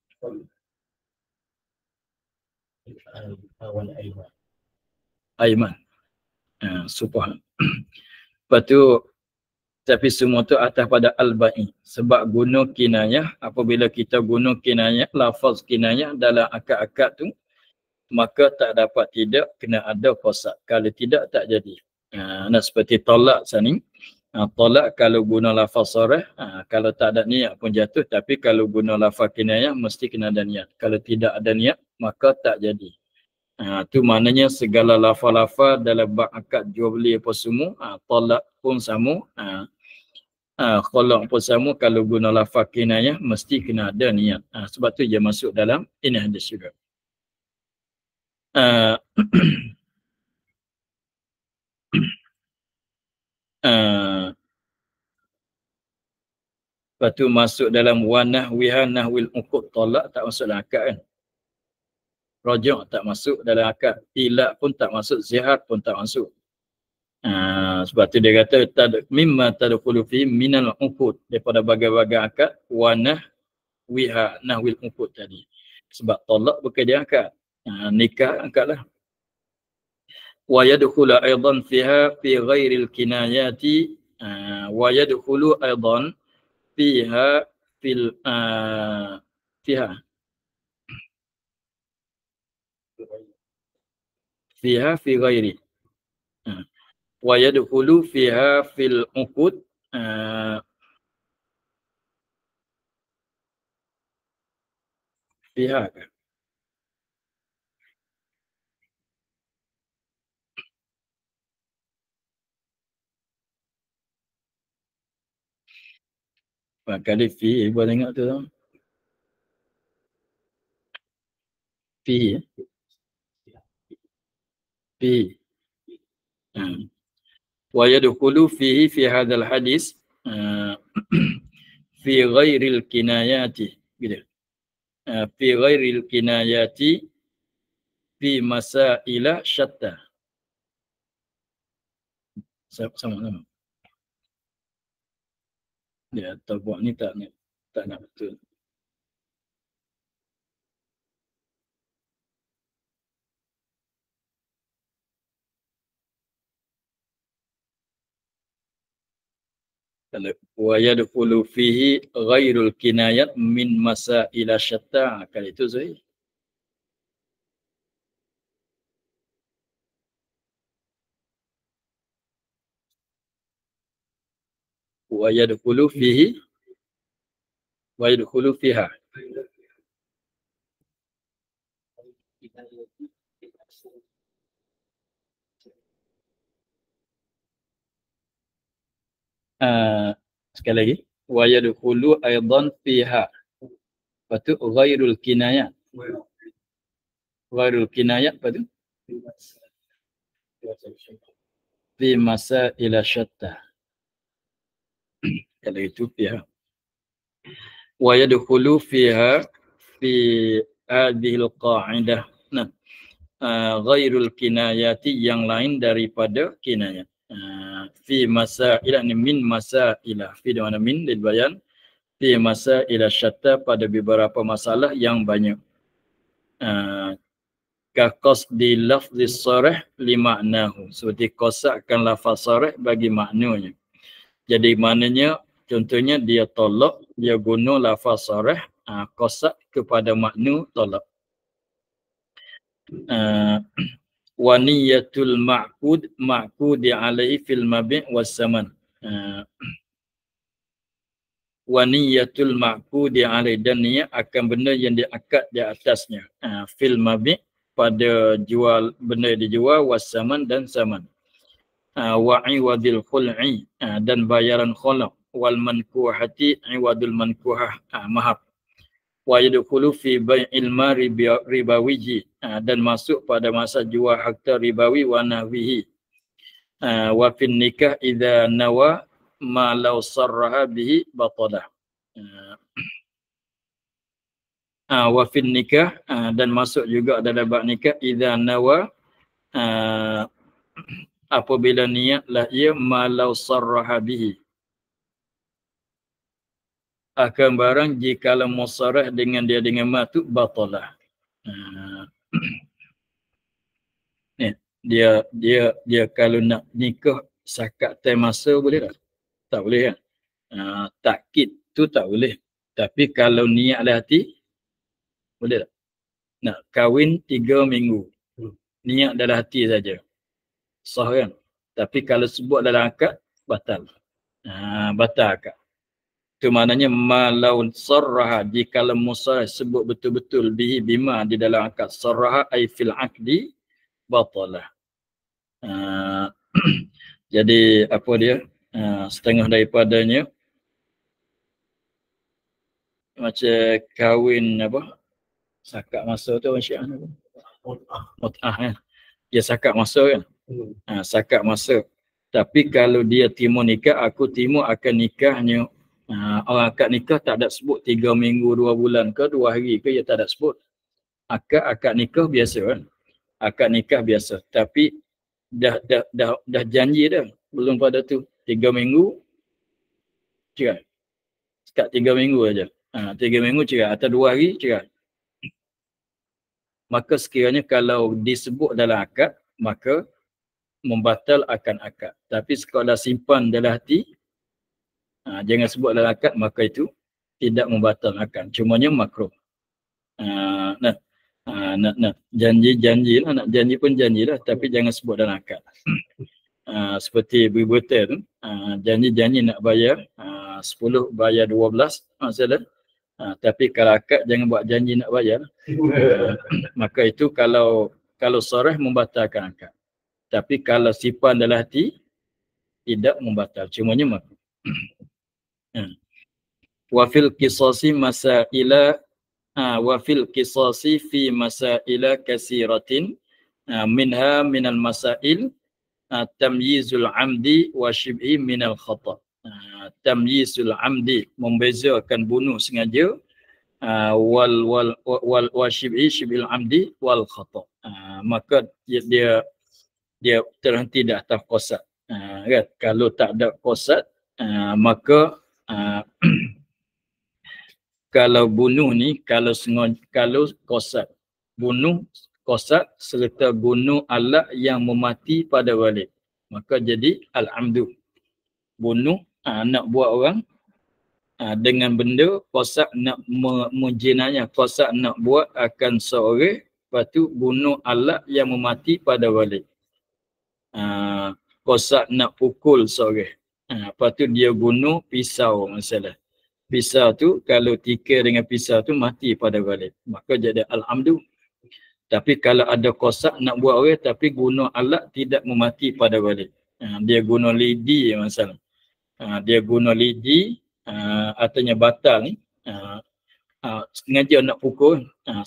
Aiman. Subhan. Lepas tu, tapi semua tu atas pada al-ba'i. Sebab guna kinayah, apabila kita guna kinayah, lafaz kinayah dalam akad-akad tu, maka tak dapat tidak, kena ada qasad. Kalau tidak, tak jadi. Seperti tolak sani. Tolak kalau guna lafaz sarah, kalau tak ada niat pun jatuh. Tapi kalau guna lafaz kinayah, mesti kena ada niat. Kalau tidak ada niat, maka tak jadi. Tu maknanya segala lafaz-lafaz dalam bab akad jual beli apa semua, tolak pun sama, khalaq pun sama, kalau guna lafaz kinayah mesti kena ada niat. Sebab tu dia masuk dalam ini hadis juga. Lepas tu masuk dalam wanah wiha nahwil uqud, tolak tak masuk dalam akad kan. Rajak tak masuk dalam akad, ilak pun tak masuk, zihar pun tak masuk. Sebab tu dia kata mimma tadkhulu fi minal uqud, daripada bagai-bagai akad, wanah wiha nahwil uqud tadi. Sebab tolak bukan dia akad, nikah akad lah. Wa yadkhulu aidan fiha fi ghairil kinayati, wa yadkhulu aidan fiha fil fiha fi ghairi, wa yadkhulu fiha fil uqud, fiha kan? Kali fi, buat tengok tu tau. Fi. Fi. Wa yadkhulu fihi fi hadzal hadis fi ghairil kinayati, gitu. Fi ghairil kinayati fi masaila syatta. Sama-sama. Dia tabuak ni tak nak betul. Kalau wa yadkhulu fihi ghairul kinayat min masaila syatta, kalau itu sahih. Wa yadkhulu fihi wa yadkhulu fiha. Sekali lagi. Wa yadkhulu aidan fiha. Lepas tu ghairul kinayat. Ghairul kinayat apa tu? Fi masa ila syatta. Kalau itu fiha. Wa yadkhulu fiha fi hadhil qa'idah. Nah, ghairul kinayati yang lain daripada kinayat. Fi masa ila ni min masa ila. Fi di mana min lil bayan. Fi masa ila syatta pada beberapa masalah yang banyak. Ka qasdi lafzi sarih li ma'nahu. Seperti qasakkan lafaz sarih bagi maknanya. Jadi maknanya contohnya dia tolak, dia guna lafaz sarih, qasak kepada makna tolak. Wa niyatul ma'qudi alaihi fil mabi' was saman. Wa niyatul ma'qudi alaihi, dan niat akan benda yang diakad di atasnya. Fil mabi' pada jual benda dijual, was saman dan saman. Wa iwadil khul'i, dan bayaran khulaq, wal mankuhati iwadul mankuhah, mahar. Wa yadkhulu fi bai'il mari ribawiji, dan masuk pada masa jual harta ribawi wa nahwihi. Wa fin nikah idza nawa ma law sarraha bihi batalah. Wa fin nikah, dan masuk juga dalam bab nikah idza nawa, apabila niatlah ia ma law sarraha bihi, akan barang jikalau musarah dengan dia dengan ma tu batalah. Dia kalau nak nikah sakat time masa boleh tak? Tak boleh kan? Takkid tu tak boleh. Tapi kalau niat dalam hati boleh tak? Nak kahwin 3 minggu. Niat dalam hati saja. Sah kan? Tapi kalau sebut dalam akad batal. Batal akad. Itu maknanya malau sarraha, jikalau musarah sebut betul-betul bihi bima di dalam akad, sarraha ay fil aqdi batalah. Jadi apa dia? Setengah daripadanya macam kahwin apa? Sakat masa tu orang Syiah apa? Mut'ah kan? Dia sakat masa kan? Sakat masa. Tapi kalau dia timu nikah, aku timu akan nikahnya. Orang akad nikah tak ada sebut 3 minggu, 2 bulan ke 2 hari ke, dia tak ada sebut. Akad nikah biasa kan? Akad nikah biasa. Tapi dah janji dah. Belum pada tu 3 minggu cerai. Sekat 3 minggu aja. 3 minggu cerai atau 2 hari cerai. Maka sekiranya kalau disebut dalam akad, maka membatal akan akad. Tapi sekadar simpan dalam hati, jangan sebut dalam akad, maka itu tidak membatalkan akad. Cumanya makruh. Nak janji-janji lah, nak janji pun janjilah, tapi jangan sebut dalam akad. Seperti ibu tu, janji-janji nak bayar 10 bayar 12 masalah. Tapi kalau akad jangan buat janji nak bayar. Maka itu kalau sarah membatalkan akad. Tapi kalau simpan dalam hati tidak membatal, cumanya makruh. Wa fil qisasi masaila wa fil qisasi fi masaila kasiratin minha minal masail tamyizul amdi wa shibhi minal khata. Tamyizul amdi membezakan bunuh sengaja, wal shibhil amdi wal khata. Maka dia terhenti di atas qasad. Kan? Kalau tak ada qasad, maka kalau bunuh ni, kalau qasad, bunuh qasad serta bunuh alat yang memati pada balik, maka jadi al-amdu. Bunuh nak buat orang dengan benda, qasad nak menjinanya, qasad nak buat akan seorang, lepas tu bunuh alat yang memati pada balik. Qasad nak pukul seorang, lepas tu dia bunuh pisau masalah. Pisau tu kalau tikar dengan pisau tu mati pada balik, maka jadi al-amdu. Tapi kalau ada qasad nak buat orang tapi guna alat tidak memati pada balik, dia guna lidi masalah. dia guna lidi, artinya batal ni, sengaja nak pukul,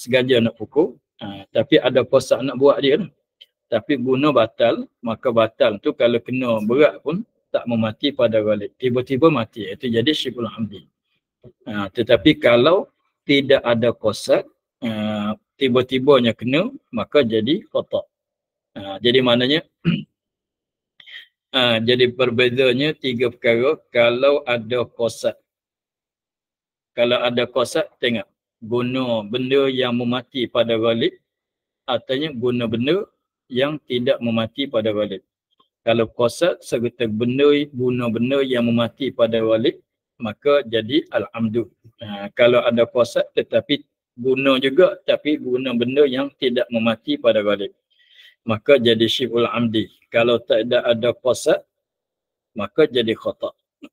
tapi ada kosak nak buat dia tu. Tapi guna batal, maka batal tu kalau kena berat pun tak memati pada ghalib. Tiba-tiba mati, itu jadi syibul amdi. Tetapi kalau tidak ada kosak, tiba-tibanya kena, maka jadi khata'. Jadi maknanya jadi berbezanya 3 perkara kalau ada kosak. Kalau ada kosak, tengok guna benda yang memati pada ghalib, artinya guna benda yang tidak memati pada ghalib. Kalau kosak serta guna benda yang memati pada ghalib, maka jadi al-amdu. Kalau ada kosak tetapi guna juga, tapi guna benda yang tidak memati pada ghalib, maka jadi syibul amdi. Kalau tak ada kosak, maka jadi khata'.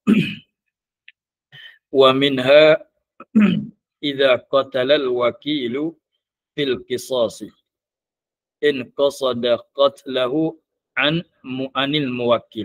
Wa minha idza qatala al-wakilu fil qisasi in qasada qatlahu anil muwakkil.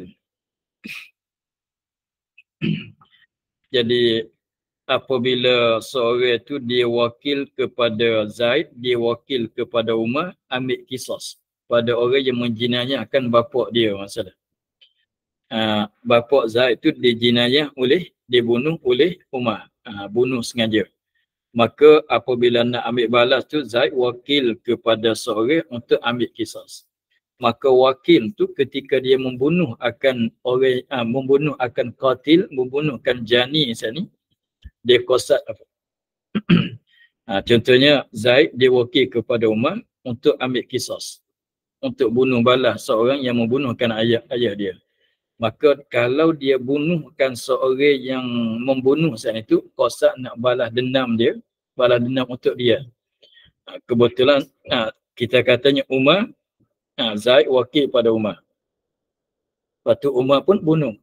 Jadi apabila seorang itu dia wakil kepada Zaid, dia wakil kepada Umar, ambil kisas pada orang yang menjinayahkan bapak dia masalah. Bapak Zaid itu dibunuh oleh Umar, bunuh sengaja. Maka apabila nak ambil balas tu, Zaid wakil kepada seorang untuk ambil kisas. Maka wakil tu ketika dia membunuh akan orang, membunuh akan qatil, membunuhkan jani sini, dia qasad apa? Contohnya Zaid dia wakil kepada Umar untuk ambil kisas, untuk bunuh balas seorang yang membunuhkan ayah dia. Maka kalau dia bunuhkan seorang yang membunuh saat itu, qasad nak balas dendam dia, balas dendam untuk dia. Kebetulan kita katanya Umar, Zaid wakil pada Umar. Lepas tu Umar pun bunuh.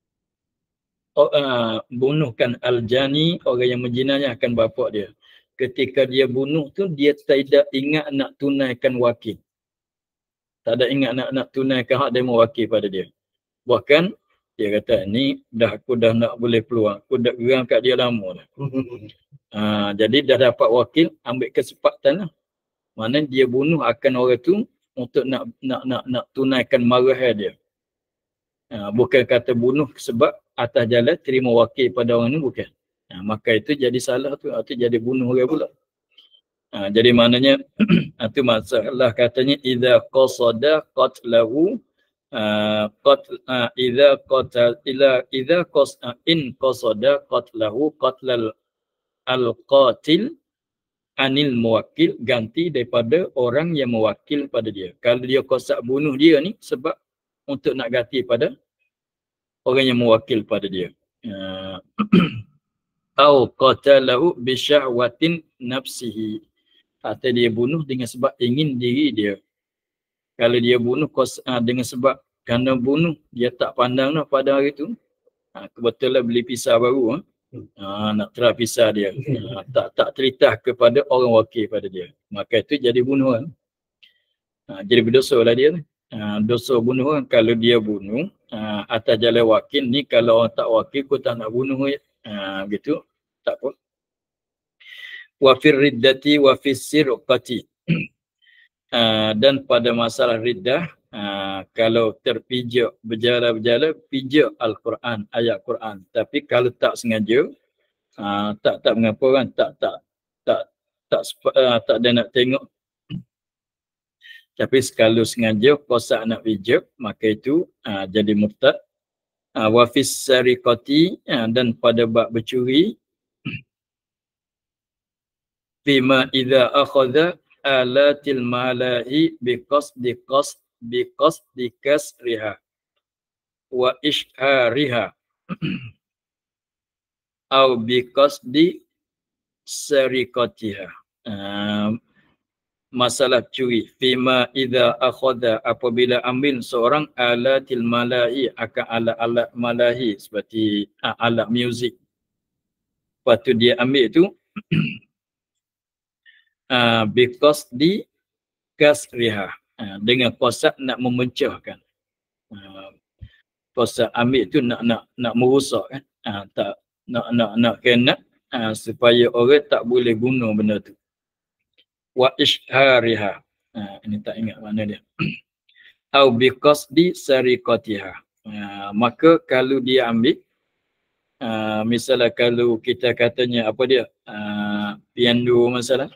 Bunuhkan Al-Jani, orang yang menjinayahkan bapak dia. Ketika dia bunuh tu, dia tidak ingat nak tunaikan wakil. Tak ada ingat nak tunaikan hak dia mewakil pada dia. Bahkan dia kata, ni aku dah nak boleh keluar. Aku dah geram kat dia lama dah. Jadi dah dapat wakil, ambil kesempatan lah. Mana dia bunuh akan orang tu untuk nak tunaikan marah dia. Bukan kata bunuh sebab atas jalan terima wakil pada orang ni, bukan. Maka itu jadi salah tu, itu jadi bunuh orang pula. Jadi maknanya itu masalah katanya idza qasada qatlahu in qasada qatlahu qatlal al-qatil anil muwakkil, ganti daripada orang yang mewakil pada dia. Kalau dia qasad bunuh dia ni sebab untuk nak ganti pada orang yang mewakil pada dia. Au qatalahu bi syahwatin nafsihi, atau dia bunuh dengan sebab ingin diri dia. Kalau dia bunuh dengan sebab kerana bunuh, dia tak pandang lah pada hari tu. Kebetulan beli pisau baru, nak terah pisau dia. Tak teritah kepada orang wakil pada dia. Maka itu jadi bunuh. Jadi berdosa lah dia. Dosa bunuh kalau dia bunuh atas jalan wakil ni. Kalau orang tak wakil, kau tak nak bunuh. Gitu, tak apa. Wa fir riddati wa fis sirqati. Dan pada masalah riddah, kalau terpijak berjala-jala, pijak Al-Quran, ayat Quran. Tapi kalau tak sengaja, tak mengapa kan, tak ada nak tengok. Tapi kalau sengaja kosak nak pijak, maka itu jadi murtad. Wa fis sariqati, dan pada bab bercuri, bima idza akhadha alatil malahi biqasdi kasriha wa ishariha au biqasdi sariqatiha. Masalah curi, bima idza akhadha, apabila ambil seorang alatil malahi, akan alat-alat malahi seperti alat muzik. Lepas tu dia ambil tu biqasdi kasriha, dengan qasad nak memecahkan. kosak ambil tu nak merosak kan. Tak nak kena supaya orang tak boleh guna benda tu. Wa ishhariha. Ini tak ingat mana dia. Au biqasdi sariqatiha. Maka kalau dia ambil misalnya kalau kita katanya apa dia piandu masalah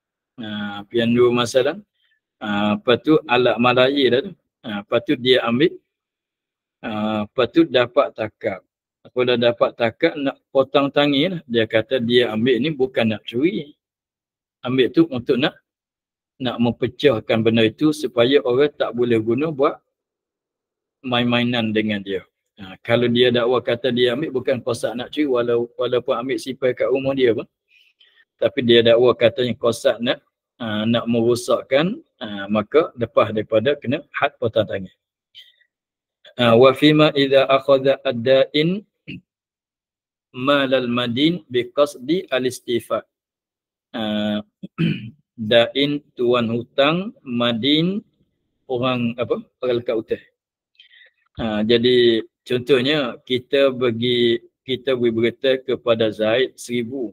lepas tu alat malai dah tu, lepas tu dia ambil, lepas tu dapat takak. Apabila dapat takak nak potong tangi lah, dia kata dia ambil ni bukan nak curi, ambil tu untuk nak mempecahkan benda itu supaya orang tak boleh guna buat main-mainan dengan dia. Kalau dia dakwa kata dia ambil bukan kosak nak curi, walaupun ambil sipai kat rumah dia pun, tapi dia dakwa katanya kosak nak merosakkan, maka lepas daripada kena had potong tangan. Wa fima idza akhadha ad-da'in malal madin biqasdi al-istifa. Da'in tuan hutang, madin orang lekat hutang. Jadi contohnya kita beri berita kepada Zaid 1,000.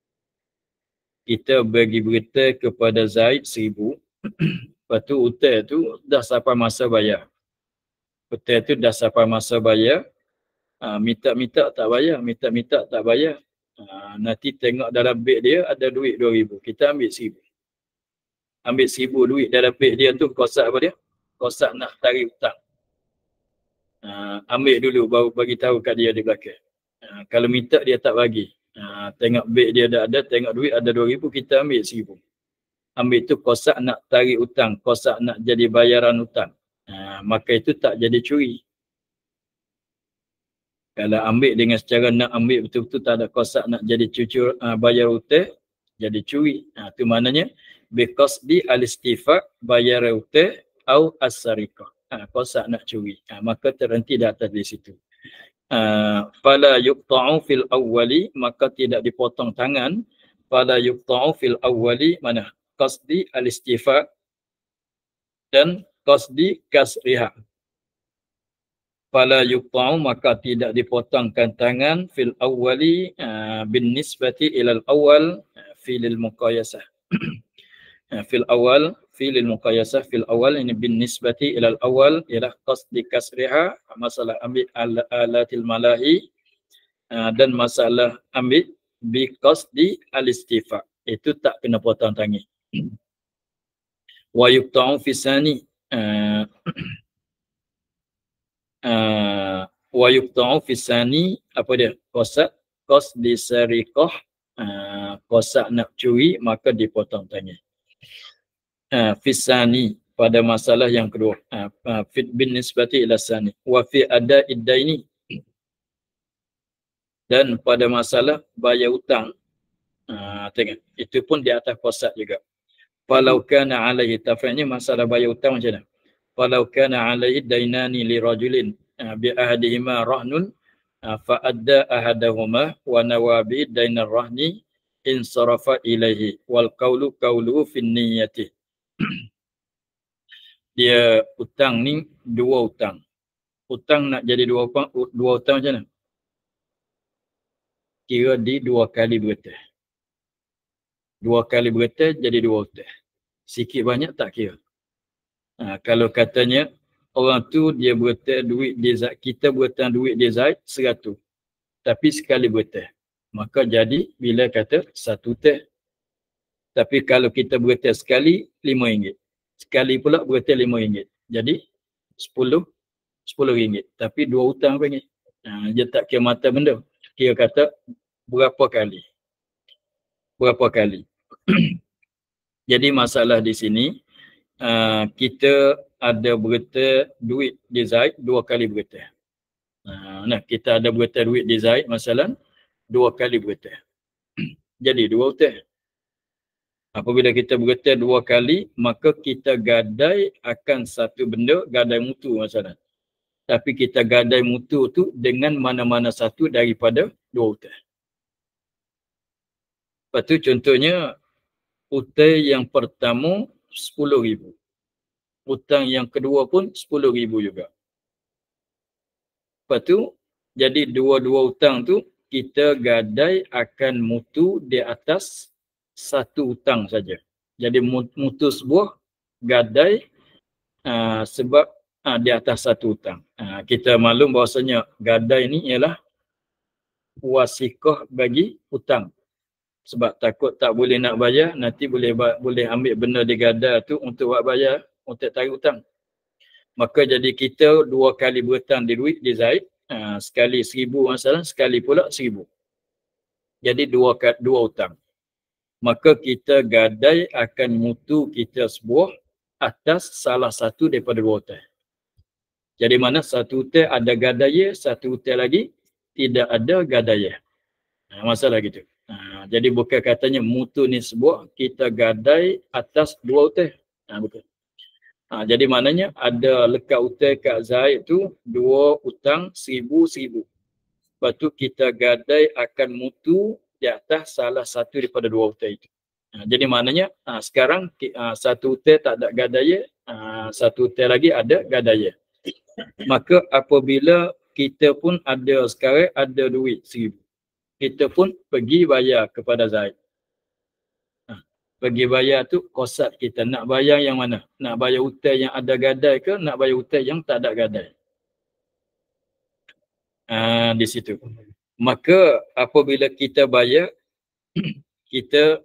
Kita bagi berita kepada Zaid 1,000. Lepas tu hutang tu dah sampai masa bayar. Hutang tu dah sampai masa bayar. Minta tak bayar. Nanti tengok dalam beg dia ada duit 2,000. Kita ambil 1,000. Ambil 1,000 duit dalam beg dia tu, kosak apa dia? Kosak nak tarik hutang. Ambil dulu baru bagi tahu kat dia di belakang. Kalau minta dia tak bagi. Tengok beg dia dah ada, tengok duit ada 2,000, kita ambil 1,000. Ambil tu kosak nak tarik hutang, kosak nak jadi bayaran hutang. Maka itu tak jadi curi. Kalau ambil dengan secara nak ambil betul-betul tak ada kosak nak jadi cucur bayar hutang, jadi curi. Itu maknanya biqasdi al-istifaq bayar hutang au as-sariqah. Kosak nak curi. Maka terhenti di atas di situ. Fala yuqta'u fil awwali, maka tidak dipotong tangan. Fala yuqta'u fil awwali, mana? Qasdi al-istifaq dan qasdi kasriha. Fala yuqta'u, maka tidak dipotongkan tangan fil awwali bin nisbati ilal awal filil muqayasah. Fil awal filil muqayasah, fil awal ini bin nisbati ilal awal ialah qasdi kasriha, masalah ambil alatil malahi, dan masalah ambil bi qasdi al-istifaq, itu tak kena potong tangan. Wa yuqta'u fisani wa yuqta'u fisani, apa dia? Qasdi sariqah, kosak nak curi, maka dipotong tangan. Fisani, pada masalah yang kedua, fit bin nisbati ila sani wa fi ada iddaini, dan pada masalah bayar hutang, tengok itu pun di atas kosak juga. Falau kana alaihi, tafsirnya masalah bayar hutang macam mana? Falau kana alaihi dainani li rajulin bi ahadihima rahnun fa adda ahadahuma wa nawabi dainar rahni in sarafa ilaihi wal qawlu fin niyyati. Dia hutang ni dua hutang. Hutang nak jadi dua hutang macam mana? Kira di dua kali berhutang. Dua kali berhutang jadi dua hutang. Sikit banyak tak kira. Kalau katanya orang tu dia berhutang duit dia Zaid, kita berhutang duit dia Zaid 100. Tapi sekali berhutang. Maka jadi bila kata satu hutang. Tapi kalau kita berhutang sekali RM5. Sekali pula berhutang RM5. Jadi 10 RM10. Tapi dua hutang RM5. Dia tak kira mata benda. Kira kata berapa kali. Jadi masalah di sini, kita ada berhutang duit di Zaid 2 kali berhutang. Kita ada berhutang duit di Zaid masalah 2 kali berhutang. Jadi 2 hutang. Apabila kita berhutang 2 kali, maka kita gadai akan satu benda, gadai mutu masalah. Tapi kita gadai mutu tu dengan mana-mana satu daripada 2 hutang. Lepas tu contohnya, hutang yang pertama RM10,000. Hutang yang kedua pun RM10,000 juga. Lepas tu jadi dua-dua hutang tu kita gadai akan mutu di atas satu hutang saja. Jadi mutu sebuah gadai sebab di atas satu hutang. Kita maklum bahawasanya gadai ni ialah wasikah bagi hutang. Sebab takut tak boleh nak bayar, nanti boleh ambil benda digada tu untuk buat bayar, untuk tarik hutang. Maka jadi kita 2 kali berhutang di duit di Zaid, sekali 1,000 masalah, sekali pula 1,000. Jadi dua hutang. Maka kita gadai akan mutu kita sebuah atas salah satu daripada 2 hutang. Jadi mana satu hutang ada gadaya, satu hutang lagi tidak ada gadaya. Masalah gitu. Jadi bukan katanya mutu ni sebuah kita gadai atas 2 hutang. Betul. Jadi maknanya ada lekat hutang kat Zaid tu 2 hutang 1,000. Lepas tu kita gadai akan mutu di atas salah satu daripada 2 hutang itu. Jadi maknanya sekarang satu hutang tak ada gadaya, satu hutang lagi ada gadaya. Maka apabila kita pun ada sekarang ada duit 1,000, kita pun pergi bayar kepada Zaid. Pergi bayar tu kosat kita nak bayar yang mana? Nak bayar hutang yang ada gadai ke nak bayar hutang yang tak ada gadai? Di situ. Maka apabila kita bayar, kita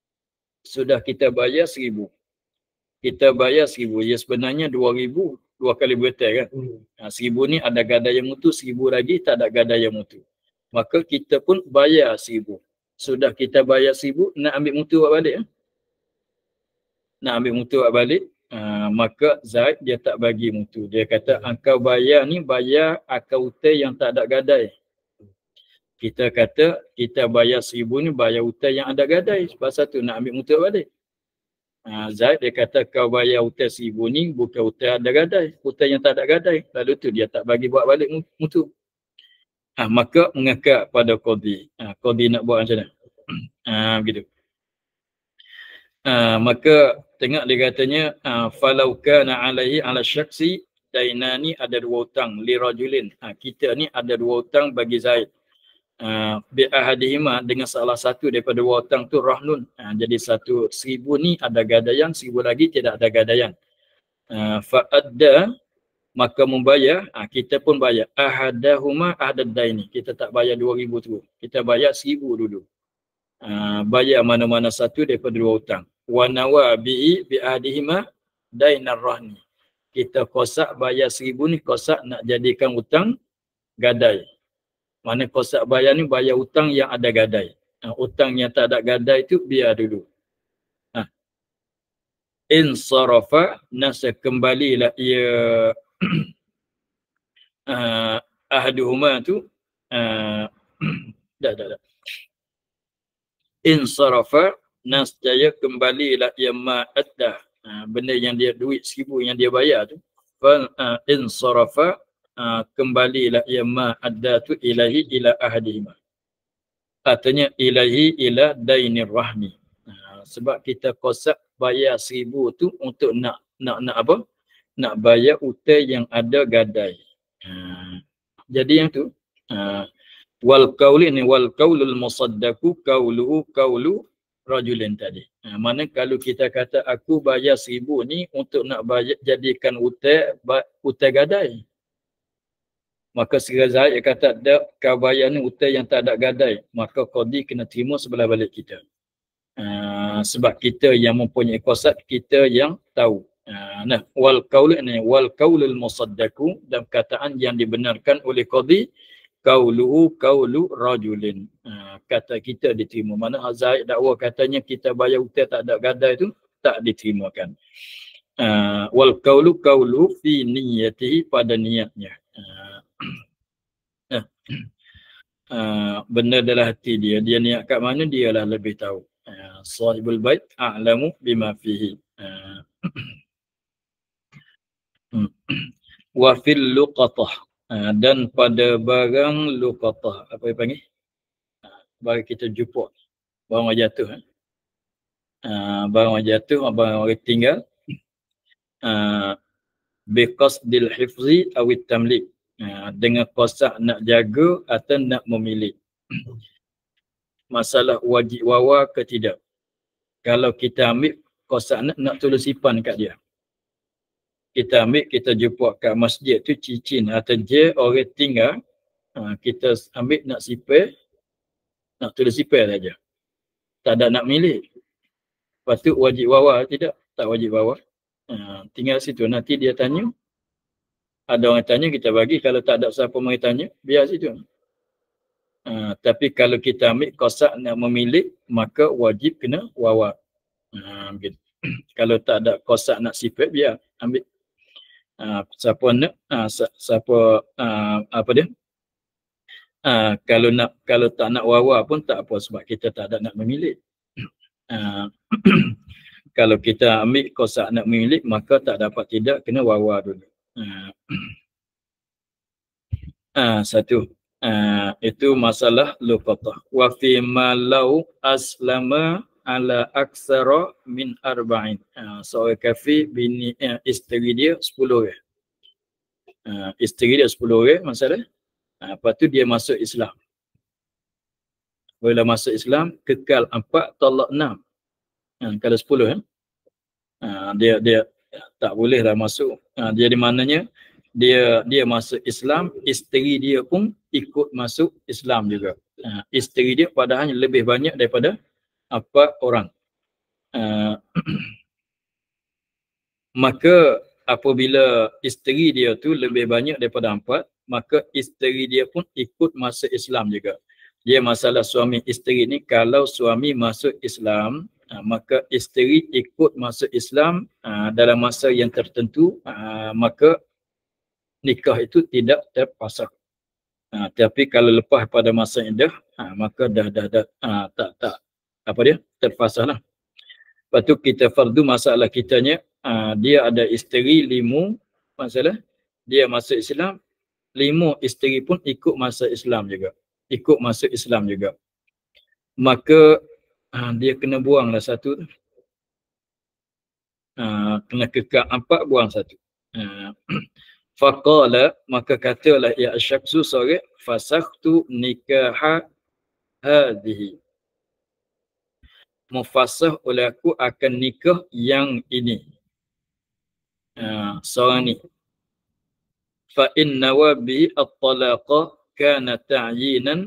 bayar 1,000. Kita bayar 1,000. Ya sebenarnya 2,000, 2 kali berhutang kan. 1,000 ni ada gadai yang mutu, 1,000 lagi tak ada gadai yang mutu. Maka kita pun bayar 1,000. Sudah kita bayar 1,000, nak ambil mutu buat balik. Nak ambil mutu buat balik, maka Zaid dia tak bagi mutu. Dia kata engkau bayar ni bayar akal hutang yang tak ada gadai. Kita kata kita bayar 1,000 ni bayar hutang yang ada gadai. Sebab satu nak ambil mutu balik. Zaid dia kata kau bayar hutang 1,000 ni bukan hutang ada gadai. Hutang yang tak ada gadai. Lalu tu dia tak bagi buat balik mutu. Maka mengakak pada qadhi. Qadhi nak buat macam mana? Begitu. Maka tengok dia katanya falau kana alaihi ala syaksi dainani, ada 2 hutang li rajulin. Kita ni ada 2 hutang bagi Zaid. Bi ahadihima, dengan salah satu daripada 2 hutang tu rahnun. Jadi 1,000 ni ada gadaian, 1,000 lagi tidak ada gadaian. Fa adda, maka membayar, kita pun bayar ahadahuma ahadad daini. Kita tak bayar 2,000 tu. Kita bayar 1,000 dulu. Bayar mana-mana satu daripada 2 hutang. Wa nawa bi ahadihima dainar rahni. Kita kosak bayar 1,000 ni, kosak nak jadikan hutang gadai. Mana kosak bayar ni bayar hutang yang ada gadai. Hutang yang tak ada gadai tu biar dulu. In sarafa, nasa kembalilah ia ahaduhuma tu dah. In sarafa, nasjaya kembalilah ia ma'addah. Benda yang dia duit 1,000 yang dia bayar tu. In sarafa, kembalilah ia ma'adda tu ilahi ila ahadihima. Artinya ilahi ila dainir rahmi. Sebab kita kosak bayar 1,000 tu untuk nak apa? Nak bayar hutang yang ada gadai. Jadi yang tu wal qauli ni wal qaulul musaddaku qauluhu qaulu rajulin tadi. Mana kalau kita kata aku bayar 1,000 ni untuk nak bayar jadikan hutang gadai. Maka sekiranya Zaid kata kau bayar ni hutang yang tak ada gadai, maka qadi kena terima sebelah balik kita. Sebab kita yang mempunyai qasad, kita yang tahu. Wal qaulul musaddaku, dan perkataan yang dibenarkan oleh qadi, qauluhu qaulu rajulin. Kata kita diterima. Mana Zaid dakwa katanya kita bayar hutang tak ada gadai tu tak diterimakan. Wal qaulu qaulu fi niyyatihi, pada niatnya. Benda dalam hati dia niat kat mana dia lah lebih tahu. Sahibul bait a'lamu bima fihi. Wa fil luqatah, dan pada barang luqatah, apa dia panggil? Barang kita jumpa, barang jatuh. Barang jatuh, barang tinggal. Biqasdil hifzi awit tamlik, Dengan kosak nak jaga atau nak memilih. Masalah wajib wawa ke tidak. Kalau kita ambil kosak nak tulis sipan kat dia. Kita ambil, kita jumpa kat masjid tu cicin atau je orang tinggal, kita ambil nak sipir, nak tulis sipir saja. Tak ada nak milih. Lepas tu wajib wawa tidak? Tak wajib wawa. Tinggal situ. Nanti dia tanya. Ada orang tanya, kita bagi. Kalau tak ada siapa mari tanya, biar situ. Tapi kalau kita ambil kosak nak memilih, maka wajib kena wawa. Begitu. Kalau tak ada kosak nak sipir, biar ambil. Siapa nak, siapa apa dia? Kalau tak nak wawa pun tak apa, sebab kita tak ada nak memilih. Kalau kita ambil kosak nak memilih, maka tak dapat tidak, kena wawa dulu. Satu. Itu masalah luqatah. Wa fi ma law aslama ala aksara min arba'in. Seorang kafir bini isteri dia 10 orang. Isteri dia 10 orang masalah. Lepas tu dia masuk Islam. Bila masuk Islam, kekal 4, tolak 6. Kalau 10 dia tak boleh lah masuk. Jadi maknanya dia masuk Islam, isteri dia pun ikut masuk Islam juga. Isteri dia padahal lebih banyak daripada 4 orang. Maka apabila isteri dia tu lebih banyak daripada 4, maka isteri dia pun ikut masuk Islam juga. Dia masalah suami isteri ni, kalau suami masuk Islam, maka isteri ikut masuk Islam dalam masa yang tertentu, maka nikah itu tidak terpasang. Tapi kalau lepas pada masa iddah, maka dah tak apa dia terpasang lah. Lepas tu kita fardu masalah kitanya, dia ada isteri 5, masalah dia masuk Islam, 5 isteri pun ikut masuk Islam juga. Ikut masuk Islam juga. Maka dia kena buanglah satu. Kena kekal 4, buang 1. Faqala, maka katalah ya asyaksu sore, fasakhtu nikaha hadhihi. Mufassah oleh aku akan nikah yang ini. Seorang ni. Fa inna wa bi at-talaqa kana ta'yinan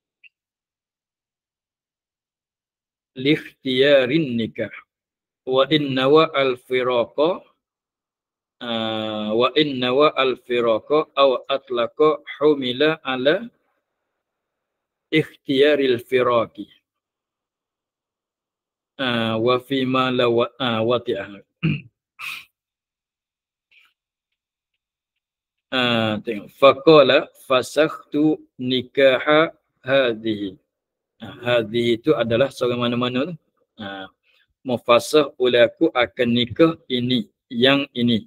li ikhtiyarin nikah. Wa inna wa al-firaqa aw atlaqa humila ala ikhtiyaril firaqi. Wa fi ma la wati'ah. Tengok. Faqala fasakhtu nikaha hadhihi. Hadhihi itu adalah seorang mana-mana tu. Mufassah oleh aku akan nikah ini, yang ini.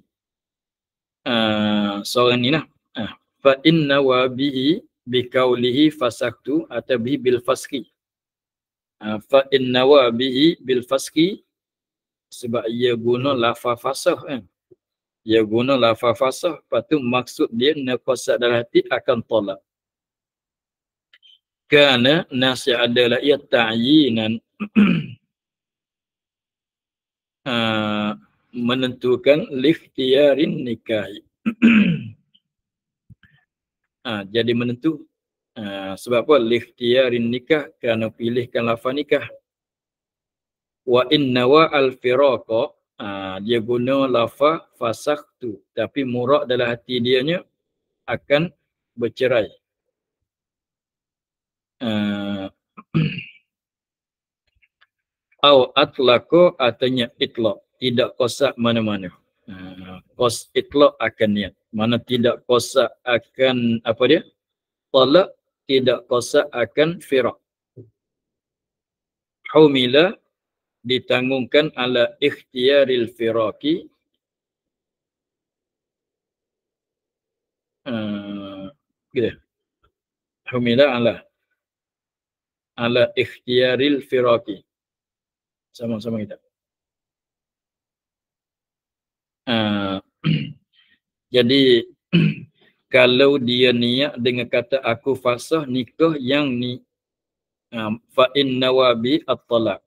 Seorang ni lah. Fa inna wa bihi biqaulihi fasakhtu atau bihi bil faski. Fa inna wa bihi bil faski, sebab ia guna lafaz fasah kan. Ia guna lafaz fasah, lepas tu maksud dia naqasat dalam hati akan tolak. Kerana nasi adalah ia ta'yinan menentukan likhtiyarin nikah. Jadi menentu. Sebab apa? Likhtiyarin nikah, kerana pilihkan lafaz nikah. Wa inna wa al-firaqa, dia guna lafaz fasakhtu, tapi murad dalam hati dianya akan bercerai. Au atlaqa, atanya itlaq, tidak kosak mana-mana. Kos itlaq akan niat, mana tidak kosak akan apa dia? Talak, tidak kosak akan firaq. Humila, ditanggungkan ala ikhtiyaril firaqi, gitu. Humila ala ikhtiyaril firaqi. Sama-sama kita. Jadi kalau dia niat dengan kata aku fasah nikah yang ni, fa inna wabi at-talaq.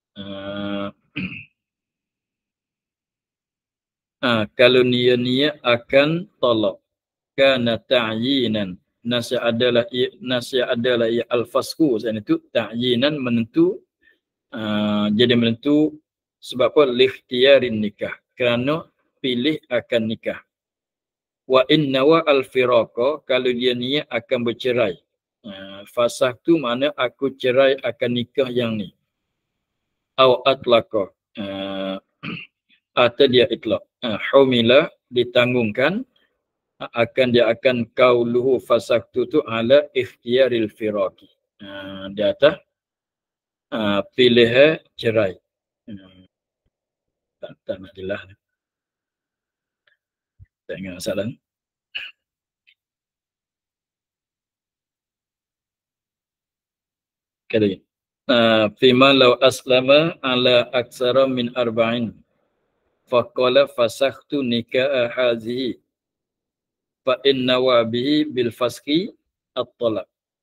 Kalau niat akan talak, kana ta'yinan, nasihat adalah ia al-fasku, itu ta'yinan menentu, jadi menentu sebab apa? Likhtiyarin nikah, kerana pilih akan nikah. Wa inna wa al-firaqa, kalau dia niat akan bercerai, fasah tu mana aku cerai akan nikah yang ni. Au atlaqa, atau dia itlaq, humila ditanggungkan, dia akan qauluhu fasaktu tu ala ikhtiyaril firaqi, di atas pilih cerai. Tak nak jelas, tak ingat masalah. Kali fima law aslama ala aksara min arba'in faqala fasakhtu nikah hazihi fa inna wa bihi bil fasqi at-talaq.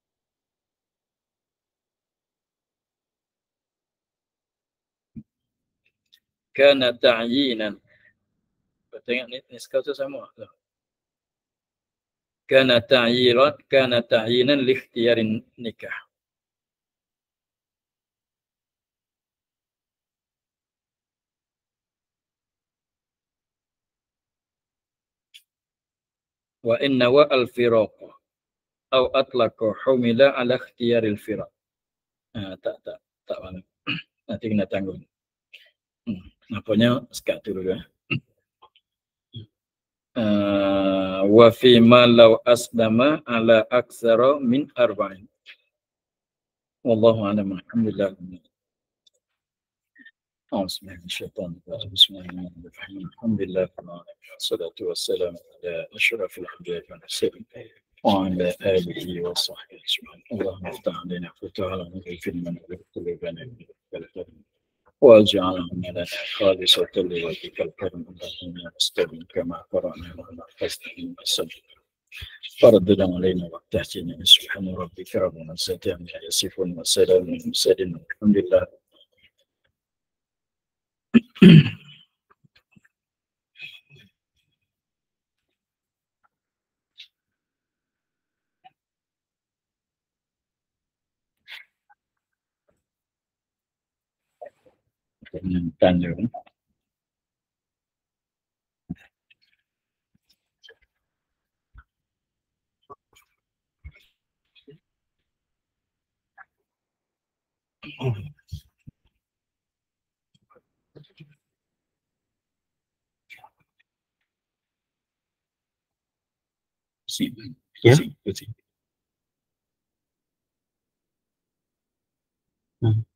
Kana ta'yinan. Tengok ni skau tu sama. Kana ta'yinan li ikhtiyarin nikah. Wa inna wa al-firaq au atlaqa humila ala ikhtiyaril firaq. Tak mana. Nanti kena tanggung. Nampaknya sekat tu dulu. Wa fi ma law aslama ala aksara min arba'in. Wallahu a'lam. Alhamdulillah. Bismillahirrahmanirrahim. Alhamdulillah. Wassalatu wassalamu ala asyrafil anbiya'i wal mursalin wa ala alihi wa sahbihi ajma'in. Allahumma iftah 'alaina fatahan wa ighfir lana dhunubana واجعلهم لنا خالصة لوجهك الكريم اللهم نستعين كما قرأنا ولا تستعين بالسبب فردنا علينا وتحتنا سبحان ربك رب العزة عما يصفون وسلام على المرسلين والحمد لله. Tanya. Ya.